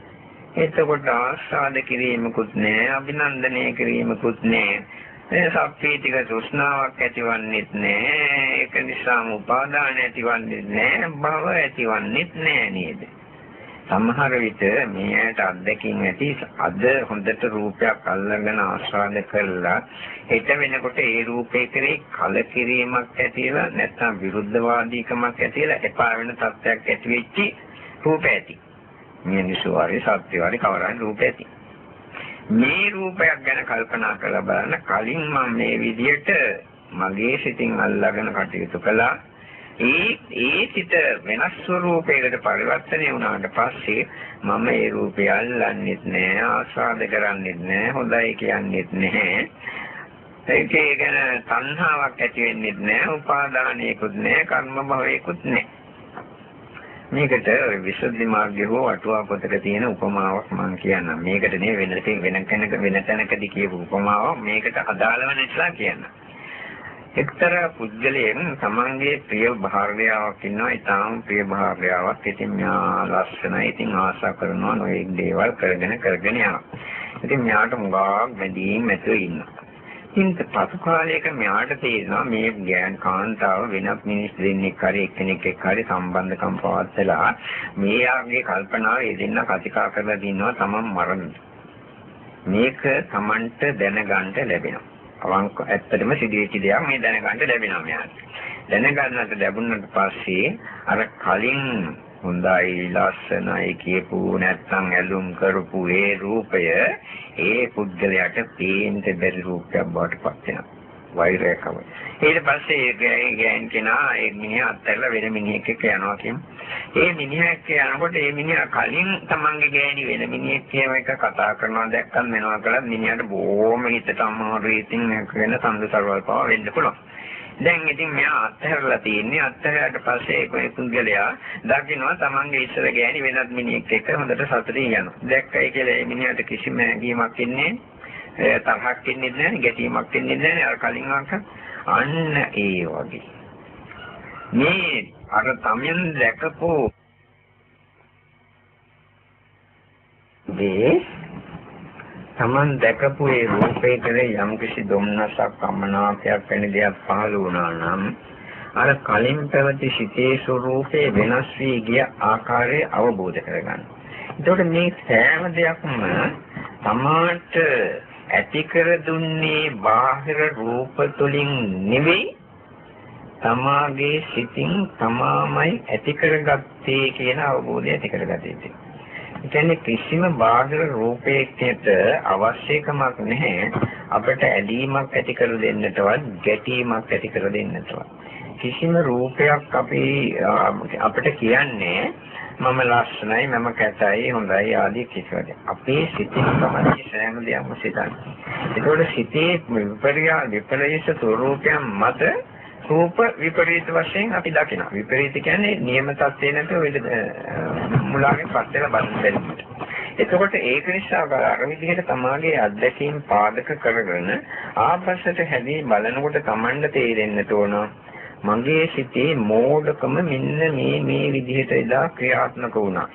එතකොට ආස්වාද කිරීමකුත් නැහැ, අභිනන්දනය කිරීමකුත් නැහැ, සප්පීතික තෘෂ්ණාවක් ඇතිවන්නේත් නැහැ. ඒක නිසාම උපාදාන ඇතිවන්නේත් නැහැ, භව ඇතිවන්නේත් නැහැ නේද? සමහර විට මේ ඇයට අත්දැකීම් ඇති. අද හොඳට රූපයක් අල්ලගෙන ආස්වාද කරලා හිත වෙනකොට ඒ රූපේ කෙරේ කලකිරීමක් ඇතිලා නැත්නම් විරුද්ධවාදීකමක් ඇතිලා එපා වෙන තත්ත්වයක් ඇති වෙච්චි රූප ඇති. මිනිස්සු වාරි සත්‍ය වාරි කවරයි රූප ඇති. මේ රූපයක් ගැන කල්පනා කරලා බලන්න කලින් මම මේ විදියට මගේ සිතින් අල්ලගෙන කටයුතු කළා. ඒ සිත වෙනස් ස්වරූපයකට පරිවර්තනය වුණාට පස්සේ මම ඒ රූපය අල්ලන්නෙත් නෑ, ආස්වාද කරන්නෙත් නෑ, හොඳයි කියන්නෙත් නෑ. ඒකේ ගැන තණ්හාවක් ඇති වෙන්නෙත් නෑ, උපාදානයකුත් නෑ, කර්ම භවයකුත් නෑ. මේකට විසුද්ධි මාර්ගයේ හෝ අටුවා පොතක තියෙන උපමාවක් මම කියන්නම්. මේකට නේ වෙන තැනකදී කියපු උපමාවක් මේකට අදාළව නැట్లా කියන්න. එක්තරා පුද්ගලයන් තමන්ගේ ප්‍රිය භාර්යාවක් ඉන්නවා. ඊටාම් ප්‍රිය භාර්යාවක්. ඉතින් මෙයා ලස්සනයි. ඉතින් ආශා කරනවා නොයෙක් දේවල් කරගෙන යනවා. ඉතින් මෙයාට මුගාවක් බැඳීම් ඇතුව ඉන්නවා. ඉතින් පසු කාලයක මෙයාට තේරෙනවා මේ ගෑන් කාන්තාව වෙනත් මිනිස් දෙන්නෙක් හරි එක්කෙනෙක් එක්ක හරි සම්බන්ධකම් පවත්ලා මෙයාගේ කල්පනාව යෙදෙන්න කතිකා කරලා දිනනවා තමන් මරන්න. මේක තමන්ට දැනගන්න ලැබෙනවා. අවංක ඇත්තටම සිදුවෙච්ච දෙයක් මේ දැනගන්න ලැබෙනවා මෙයාට. දැනගන්නට ලැබුණාට පස්සේ අර කලින් හොඳයි ලස්සනයි කියපු නැත්නම් ඇලුම් කරපු ඒ රූපය ඒ පුද්ගලයාට පේන්න බැරි රූපයක් බවට පත් වෙනවා. වෛරයකම. ඊට පස්සේ ඒ ගෑන් කෙනා ඒ මිනිහා අත්හැරලා වෙන මිනිහෙක් එක්ක යනවා කියමු. ඒ මිනිහා එක්ක යනකොට ඒ මිනිහා කලින් තමන්ගේ ගෑණි වෙන මිනිහෙක් කියව එක කතා කරනවා දැක්කම වෙනවා කළා මිනිහාට බොහොම හිතට අමාරු ඉතින් වෙන සම්දසරවල් පාව වෙන්න පුළුවන්. දැන් ඉතින් මෙයා අත්හැරලා තියෙන්නේ අත්හැරලාට පස්සේ ඒ පුද්ගලයා දකින්නවා තමන්ගේ ඉස්සර ගෑණි වෙනත් මිනිහෙක් එක්ක හොඳට සතුටින් යනවා. දැක්කයි කියලා ඒ මිනිහාට කිසිම හැඟීමක් ඉන්නේ තරහක් ඉන්නේ නැහැ, ගැටීමක් ඉන්නේ නැහැ. අර කලින් වංක අන්න ඒ වගේ. මේ අර තමන් දැකපු තමන් දැකපු ඒ රූපේ කරේ යම් කිසි දුම්නසක් අමනාපයක් වෙන දෙයක් පහළ වුණා නම් අර කලින් පැවති සිතේ ස්වરૂපේ වෙනස් වී ගිය ආකාරය අවබෝධ කරගන්න. එතකොට මේ සෑම දෙයක්ම තමාට ඇති කර දුන්නේ බාහිර රූප තුලින් නෙවෙයි තමාගේ සිතින් තමාමයි ඇති කරගත්තේ කියන අවබෝධය ඇති කරගත්තේ. කියන්නේ කිසිම බාහිර රූපයකට අවශ්‍යකමක් නැහැ අපට ඇලීමක් ඇති කර දෙන්නටවත් ගැටීමක් ඇති කර දෙන්නටවත් කිසිම රූපයක් අපිට කියන්නේ මම ලස්සනයි මම කැතයි හොඳයි ආදී කිසිවක් අපේ සිතින් තමයි සෑම දෙයක්ම සිතන්නේ. ඒකෝට සිතේ විපරීත ස්වરૂපයන් මත රූප විපරීත වශයෙන් අපි දකිනවා. විපරීත කියන්නේ නියම තත්ත්වේ නැතුව මුලාවෙන් පත් වෙලා බලන්න බැරිමට. එතකොට ඒක නිසා අර විදිහට තමාගේ අත්දැකීම් පාදක කරගෙන ආපස්සට හැදී බලනකොට Tamanට තේරෙන්නට ඕන මගේ සිතේ මෝඩකම මෙන්න මේ විදිහට එදා ක්‍රියාත්මක වුණා.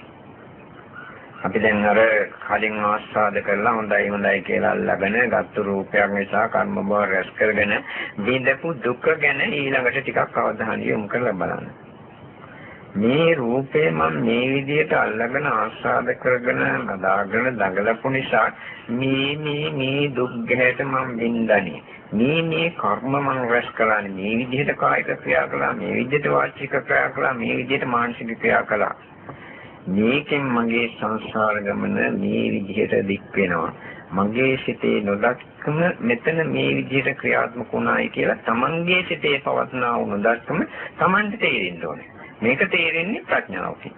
අපි දැන් අර කලින් ආස්වාද කරලා හොඳයි කියලා අල්ලගෙන ගත්තු රූපයක් නිසා කර්ම බව රැස් කරගෙන විඳපු දුක ගැන ඊළඟට ටිකක් අවධානය යොමු කරලා බලන්න. මේ රූපේ මම මේ විදිහට අල්ලගෙන ආස්වාද කරගෙන බදාගෙන දඟලපු නිසා මේ දුක් ගැට මම විඳන්නේ. මේ කර්ම මම රැස් කළානේ මේ විදිහට කායික ක්‍රියා කළා මේ විදිහට වාචික ක්‍රියා කළා මේ විදිහට මානසික ක්‍රියා කළා. මේකෙන් මගේ සංසාර ගමන මේ විදිහට දික් වෙනවා. මගේ සිතේ නොදක්කම මෙතන මේ විදිහට ක්‍රියාත්මක වුණායි කියලා තමන්ගේ සිතේ පවත්නා වූ නොදක්කම තමන්ට තේරෙන්න ඕනේ. මේක තේරෙන්නේ ප්‍රඥාවකින්.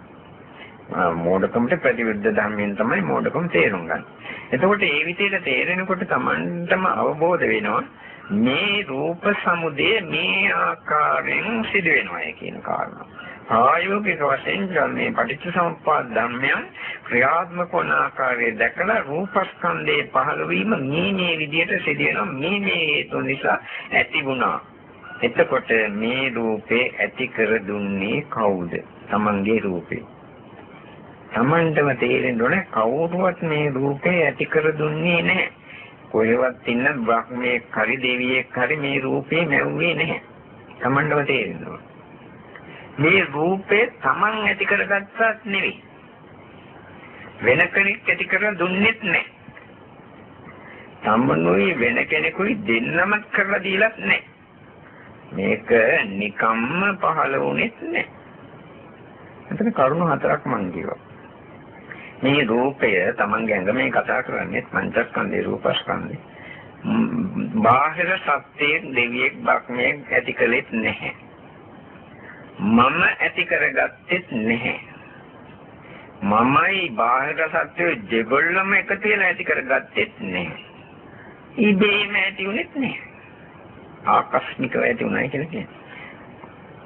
මෝඩකමට ප්‍රතිවිරුද්ධ ධර්මයෙන් තමයි මෝඩකම තේරුම් ගන්න. එතකොට ඒ විදිහට තේරෙනකොට තමන්ටම අවබෝධ වෙනවා මේ රූප සමුදය මේ ආකාරයෙන් සිදු වෙනවා කියන කාරණා. ආයෝගික වශයෙන් මේ පටිච්චසමුප්පාද ධර්මයන් ක්‍රියාත්මක වන ආකාරය දැකලා රූපස්කන්ධයේ පහළ වීම මේ විදිහට සිදු වෙනවා මේ හේතු නිසා ඇති වුණා. එතකොට මේ රූපේ ඇති කර දුන්නේ කවුද? Tamange රූපේ. Tamanටම තේරෙන්න ඕනේ කවුරුවත් මේ රූපේ ඇති කර දුන්නේ නැහැ. කොහෙවත් ඉන්න බ්‍රහ්මයෙක් හරි දෙවියෙක් හරි මේ රූපේ නැවුවේ නැහැ. Tamanටම තේරෙන්න ඕනේ. මේ රූපේ Taman ඇති කරගත්තත් නෙවෙයි. වෙන කෙනෙක් ඇති කර දුන්නෙත් නැහැ. Tamanුයි වෙන කෙනෙකුයි දෙන්නම කරලා දීලත් නැහැ. මේක නිකම්ම පහළ වුණෙත් නැහැ. එතන කරුණු හතරක් මම කියවා. මේ රූපය Tamanගේ ඇඟ මේ කතා කරන්නේ පංචස්කන්ධේ රූපස්කන්ධේ. බාහිර සත්‍යයේ දෙවියෙක් බක්මයක් ඇති කළෙත් නැහැ. මම ඇති කරගත්තෙත් නැහැ. මමයි බාහිර සත්‍යයේ දෙගොල්ලම එකතු වෙලා ඇති කරගත්තෙත් නැහැ. ඉබේම ඇති වුණෙත් නැහැ. ආකස්මිකව ඇති වුණා කියලා කියන්නේ.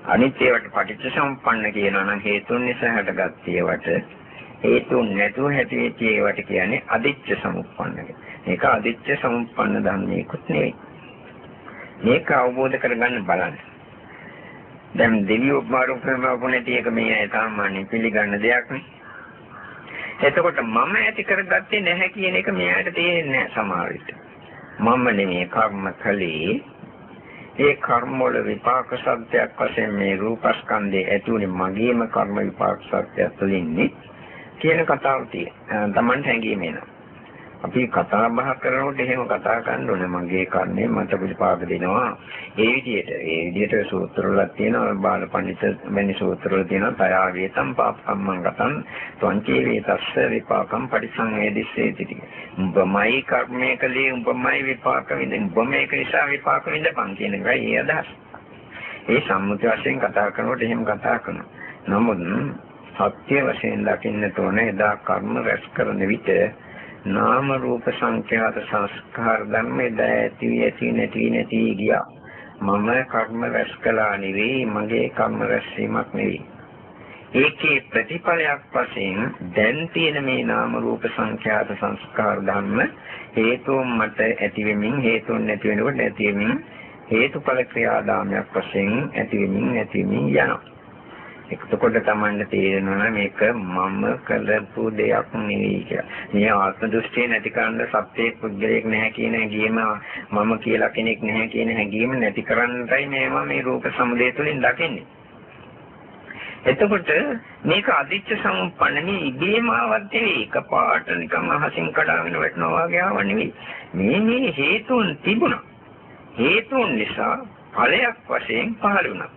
අනිත් ඒවට පටිච්චසමුප්පන්න කියනවා නම් හේතුන් නිසා හටගත් ඒවට හේතුන් නැතුව හැටියට ඒවට කියන්නේ අදිච්ච සමුප්පන්න. මේක අදිච්ච සමුප්පන්න ධර්මයකුත් නෙවෙයි. මේක අවබෝධ කරගන්න බලන්න. දැන් දෙවියෝ මාරුපුණේටි එක මේ සාමාන්‍ය පිළිගන්න දෙයක් නේ. එතකොට මම ඇති කරගත්තේ නැහැ කියන එක මෙයාට තේරෙන්නේ නැහැ සමහර විට. මම නෙමෙයි කර්ම කළේ. ඒ කර්ම වල විපාක සත්‍යයක් වශයෙන් මේ රූපස්කන්ධයේ ඇතුළේ මගේම කර්ම විපාක සත්‍යයක් තුළින්නේ කියන කතාව තියෙනවා. Taman හැංගීම එනවා. අපි කතා බහ කරනකොට එහෙම කතා කරන්න ඕනේ මගේ කර්මය මට විපාක දෙනවා. ඒ විදිහට සූත්‍රවල තියෙනවා බාලපඬිත වෙනි සූත්‍රවල තියෙනවා තයාවේතම් පාපකම්මං ගතං ත්වංචේ වේතස්ස විපාකම් පරිසංවේදිස්සේති. උඹමයි කර්මය කලේ උඹමයි විපාක විඳින්න. උඹ මේක නිසා විපාක විඳපන් කියන එකයි ඒ අදහස. ඒ සම්මුති වශයෙන් කතා කරනකොට එහෙම කතා කරනවා. නමුත් සත්‍ය වශයෙන් දකින්න තෝරන එදා කර්ම රැස් කරන විට නාම රූප සංඛ්‍යාත සංස්කාර ධර්මයේ ඇති නැති ගියා. මම කර්ම රැස් කළා නෙවෙයි මගේ කර්ම රැස්වීමක් නෙවෙයි. ඒකේ ප්‍රතිඵලයක් වශයෙන් දැන් තියෙන මේ නාම රූප සංඛ්‍යාත සංස්කාර ධර්ම හේතුන් මත ඇති වෙමින් හේතුන් නැති වෙනකොට නැති වෙමින් හේතුඵල ක්‍රියාදාමයක් වශයෙන් ඇති වෙමින් නැති වෙමින් යනවා. එතකොට තමයි තේරෙනවා මේක මම කළපු දෙයක් නෙවෙයි කියලා. මේ ආත්ම දෘෂ්ටිය නැති කරන්න සත්‍යයේ පුද්ගලයක් නැහැ කියන හැඟීම මම කියලා කෙනෙක් නැහැ කියන හැඟීම නැති කරන්නයි මේවා මේ රූප සමුදය තුළින් දකින්නේ. එතකොට මේක අදිච්ච සමුප්පන්නනේ ඉබේම ආවත් නෙවෙයි එකපාරට නිකන් අහසින් කඩාගෙන වැටෙනවා වගේ ආව නෙවෙයි. මේ හේතුන් තිබුණා. හේතුන් නිසා ඵලයක් වශයෙන් පහළ වුණා.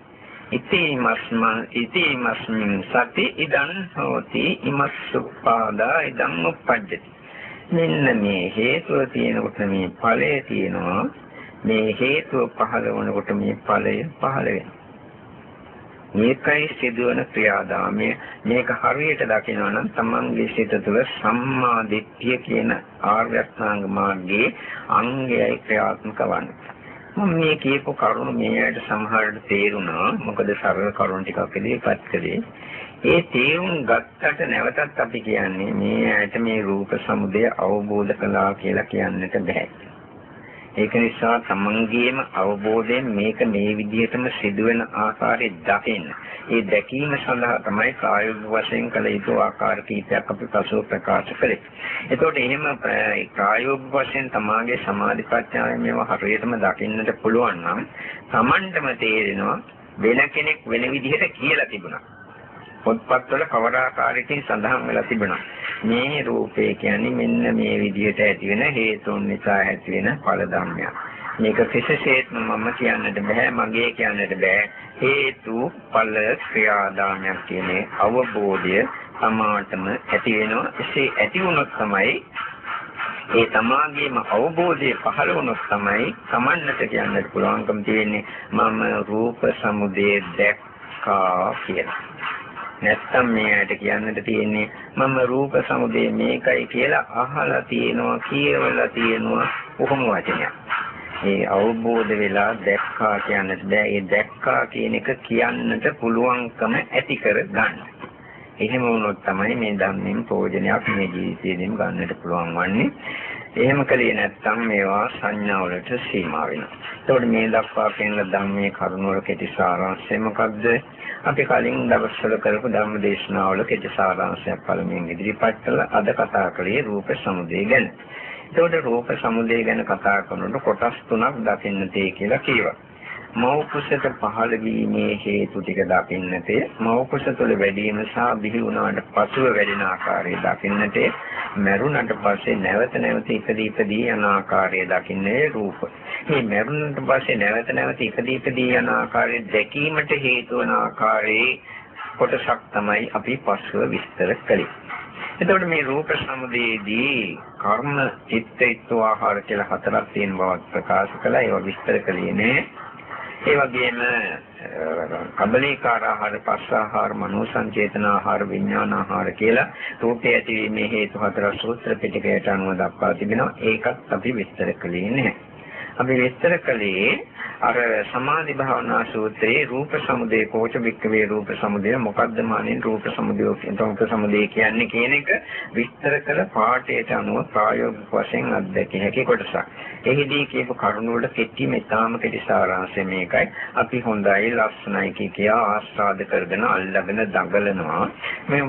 ඉතිමස්මින් සති ඉදං හෝති ඉමස්සුපාදා ඉදං උප්පජ්ජති. මෙන්න මේ හේතුව තියෙනකොට මේ ඵලය තියෙනවා. මේ හේතුව පහළ වුණකොට මේ ඵලය පහළ වෙනවා. මේකයි සිදුවන ක්‍රියාදාමය. මේක හරියට දකිනවා නම් තමන්ගේ සිත තුළ සම්මා දිට්ඨිය කියන ආර්ය අෂ්ටාංග මාර්ගයේ අංගයයි ක්‍රියාත්මක වන්නේ. මම මේ කියපු කරුණු මේ ඇයිට සමහරට තේරුණා. මොකද සරල කරුණු ටිකක් ඉදිරිපත් කළේ. ඒ තේරුම් ගත්තට නැවතත් අපි කියන්නේ මේ ඇයිට මේ රූප සමුදය අවබෝධ කළා කියලා කියන්නට බෑ. ඒක නිසා තමන්ගේම අවබෝධයෙන් මේක මේ විදිහටම සිදුවෙන ආකාරය දකින්න. ඒ දැකීම සඳහා තමයි ප්‍රායෝගික වශයෙන් කළ යුතු ආකාර කීපයක් අපි පසුව ප්‍රකාශ කළේ. එතකොට එහෙම ප්‍රායෝගික වශයෙන් තමාගේ සමාධි ප්‍රඥාවෙන් මේවා හරියටම දකින්නට පුළුවන් නම් තමන්ටම තේරෙනවා වෙන කෙනෙක් වෙන විදිහට කියලා තිබුණා. පොත්පත්වල කවර ආකාරයකින් සඳහන් වෙලා තිබුණා. මේ රූපේ කියන්නේ මෙන්න මේ විදිහට ඇති වෙන හේතුන් නිසා ඇති වෙන ඵල ධර්මයක්. මේක කිසිසේත්ම මම කියන්නට බෑ මගේ කියන්නට බෑ. හේතු ඵල ක්‍රියාදාමයක් කියන අවබෝධය තමාටම ඇති වෙනවා. එසේ ඇති වුණොත් තමයි ඒ තමාගේම අවබෝධය පහළ වුණොත් තමයි තමන්නට කියන්නට පුළුවන්කම තියෙන්නේ මම රූප සමුදය දැක්කා කියලා. නැත්තම් මෙයාට කියන්නට තියෙන්නේ මම රූප සමුදය මේකයි කියලා අහලා තියෙනවා කියවලා තියෙනවා කොහොම වචනයක්. ඒ අවබෝධ වෙලා දැක්කා කියන්නට බෑ. ඒ දැක්කා කියන එක කියන්නට පුළුවන්කම ඇති කර ගන්න. එහෙම වුණොත් තමයි මේ ධම්මෙන් ප්‍රයෝජනයක් මේ ජීවිතේදීම ගන්නට පුළුවන් වන්නේ. එහෙම කලේ නැත්නම් මේවා සංඥා වලට සීමා වෙනවා. ඒතකොට මේ දක්වා කියන ධම්මයේ කරුණ වල කෙටි සාරාංශය මොකක්ද? අපි කලින් දවස්වල කරපු ධර්ම දේශනාවල කෙටි සාරාංශයක් පළමුවෙන් ඉදිරිපත් කළා. අද කතා කරේ රූප සමුදය ගැන. ඒතකොට රූප සමුදය ගැන කතා කරනකොට කොටස් තුනක් දකින්නට කියලා කියවා. මව් කුසට පහළ වීමේ හේතු ටික දකින්නට, මව් කුස තුළ වැඩිම සහ බිහි වුණාට පසුව වැඩෙන ආකාරය දකින්නට, මරුණට පස්සේ නැවත ඉපදී යන ආකාරය දකින්නේ රූප. මේ මරුණට පස්සේ නැවත ඉපදී යන ආකාරය දැකීමට හේතු වන ආකාරයේ කොටසක් තමයි අපි පස්ව විස්තර කළේ. එතකොට මේ රූප සමුදයේදී කර්ම, චිත්ත, ආහාර කියලා හතරක් තියෙන බවක් ප්‍රකාශ කළා. ඒවා විස්තර කළේ නෑ. ඒ වගේම කබලීකාර ආහාර, පස්ස ආහාර, මනෝ සංචේතන ආහාර, විඥාන ආහාර කියලා රූපයේ ඇතිවීමේ හේතු හතර සූත්‍ර පිටකයට අනුව දක්වා තිබෙනවා. ඒකත් අපි විස්තර කළේ නැහැ. අපි විස්තර කළේ අර සමාධි භාවනා සූත්‍රයේ රූප සමුදය කෝච වික්කවේ රූප සමුදය මොකද්ද මානෙන් රූප සමුදය කියන්නේ කියන එක විස්තර කළ පාඩයට අනුව ප්‍රායෝගික වශයෙන් අත්දැකිය හැකි කොටසක්. එහිදී කියපු කරුණු වල කෙටි මෙතාම කෙටි සාරාංශය මේකයි. අපි හොඳයි ලස්සනයි කියා ආස්වාද කරගෙන අල්ලගෙන දඟලනවා මේ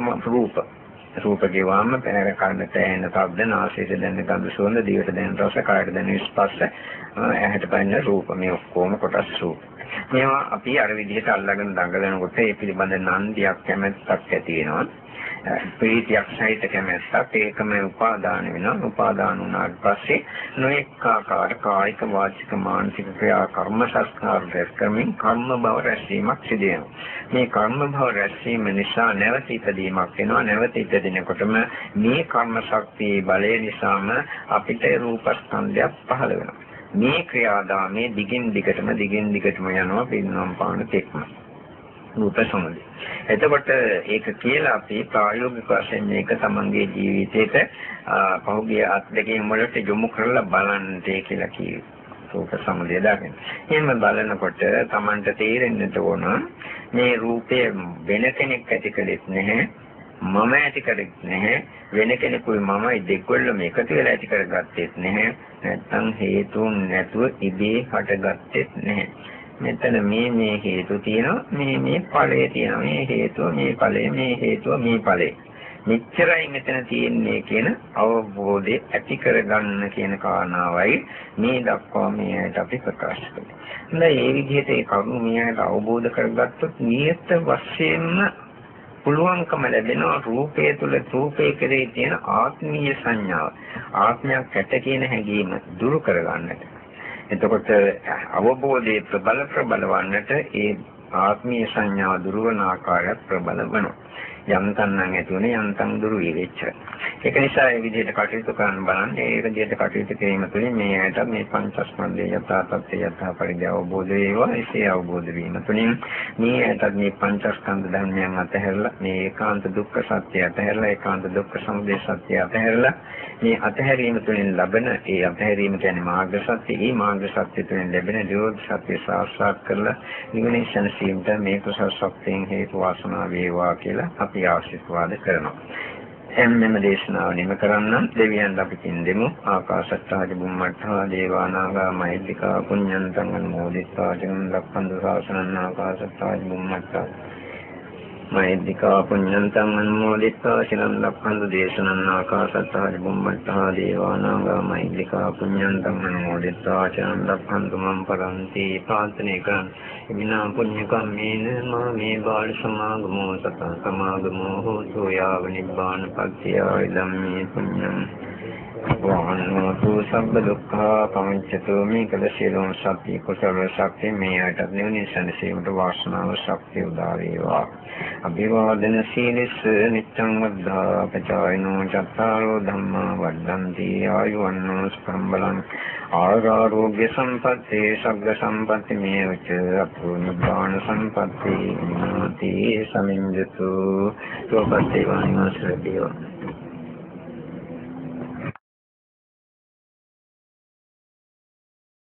රූප ගෙවාම පැනර කන්නට එන ශබ්ද නාසයට දැනෙන ගඳ සුවඳ දිවට දැනෙන රස කායට දැනෙන ස්පර්ශ ඇහැට පෙනෙන රූප මේ ඔක්කොම කොටස් රූප. මේවා අපි අර විදිහට අල්ලගෙන දඟලනකොට ඒ පිළිබඳ නන්දියක් කැමැත්තක් ඇති වෙනවා. ප්‍රීතියක් සහිත කැමැත්තක් ඒකම උපාදාන වෙනවා. උපාදාන වුණාට පස්සේ නොඑක ආකාර කායික වාචික මානසික ක්‍රියා කර්ම සංස්කාර රැස්කමින් කර්ම භව රැස්වීමක් සිදු වෙනවා. මේ කර්ම භව රැස්වීම නිසා නැවත ඉදීමක් වෙනවා. නැවත ඉදිනකොටම මේ කර්ම ශක්තියේ බලය නිසාම අපිට රූපස්කන්ධයක් පහළ වෙනවා. මේ ක්‍රියාදාමයේ දිගින් දිගටම යනවා පින්නම් පාන තෙක්ම. රූප සමුදය. එතකොට ඒක කියලා අපි ප්‍රායෝගික වශයෙන් මේක තමන්ගේ ජීවිතේට පහුගිය අත්දැකීම් වලට යොමු කරලා බලන්න කියලා කියනවා. රූප සමුදය දාගෙන. එහෙම බලනකොට තමන්ට තේරෙන්නට ඕන මේ රූපය වෙන කෙනෙක් ඇති කළෙත් නැහැ. මම ඇති කරෙත් නැහැ. වෙන කෙනෙකුයි මමයි දෙකොල්ලම එකතු වෙලා ඇති කරගත්තෙත් නැහැ. නැත්නම් හේතුන් නැතුව ඉබේ හටගත්තෙත් නැහැ. මෙතන මේ හේතු තියෙනවා මේ ඵලය තියෙනවා මේ හේතුව මේ ඵලය මේ හේතුව මේ ඵලය මෙච්චරයි මෙතන තියෙන්නේ කියන අවබෝධය ඇති කරගන්න කියන කාරණාවයි මේ දක්වා මේකට අපි ප්‍රකාශ කළේ. හොඳයි මේ විදිහට ඒ කරුණු මේකට අවබෝධ කරගත්තොත් නියත වශයෙන්ම පුළුවන්කම ලැබෙනවා රූපය තුළ රූපේ කෙරේ තියෙන ආත්මීය සංඥාව ආත්මයක් ඇත කියන හැඟීම දුරු කරගන්නට. එතකොට අවබෝධයේ ප්‍රබල වන්නට ඒ ආත්මීය සංඥාව දුරු වන ආකාරය ප්‍රබල වෙනවා. යන්තම් නම් ඇතුනේ යන්තම් දුරු වෙච්ච. ඒක නිසා මේ විදිහට කටයුතු කරන්න බලන්න. ඒ විදිහට කටයුතු කිරීම තුළින් මේ ඇයට මේ පංචස්කන්ධය යථා තත්ත්වය යථා පරිදි අවබෝධ වේවා. එසේ අවබෝධ වීම තුළින් මේ ඇයට මේ පංචස්කන්ධ ධර්මයන් අතහැරලා මේ ඒකාන්ත දුක්ඛ සත්‍ය අතහැරලා ඒකාන්ත දුක්ඛ සමුදය සත්‍ය අතහැරලා මේ අතහැරීම තුළින් ලබන ඒ අතහැරීම කියන්නේ මාර්ග සත්‍ය. මේ මාර්ග සත්‍ය තුළින් ලැබෙන නිරෝධ සත්‍ය සාක්ෂාත් කරලා නිවන සැනසීමට මේ කුසල ශක්තියෙන් හේතු වාසනා වේවා කියලා අපි ආශිර්වාද කරනවා. එම්මෙම දේශනාව නිම කරන්න දෙවියන් අපි කින්දෙමු. ආකාශත්තාජ බුම්මත්තා දේවානාගා මහිද්దికා පුඤ්ඤන්තං අනුමෝදිත්වා චිරන් රක්ඛන්තු ශාසනං ආකාශත්තාජ බුම්මත්තා මහිද්దికා පුඤ්ඤන්තං අනුමෝදිත්වා චිරන් රක්ඛන්තු දේශනං ආකාශත්තාජ බුම්මත්තා දේවානාගා මහිද්దికා පුඤ්ඤන්තං අනුමෝදිත්වා චිරන් රක්ඛන්තු මම් පරන්ති ප්‍රාර්ථනා කරන් විනා පුඤ්ඤ කම්මේන මාමේ බාල සමාගමෝ සතං සමාගමෝ හෝතු යාව නිබ්බාන පත්‍ත්‍ය ධම්මේ පුඤ්ඤං වහන්නතු සබ්බ දුක්ඛා පංචතු මේ කළ සියලුම සත්‍ය කුසල ශක්තිය මේ අයට නිවන සැනසීමට වාසනාව ශක්තිය උදා වේවා. අභිවාදන සීලස් නිච්ඡං වද්ධා පචායනෝ චත්තාරෝ ධම්මා වද්දන්ති ආයුවන්නෝ සම්බලං ආරෝග්‍ය සම්පත්තේ සග්ග සම්පatti මේවච අතු නිබ්බාන සම්පatti නාති සමිඤ්ජතු සෝපත්තේ වානිවසරදීව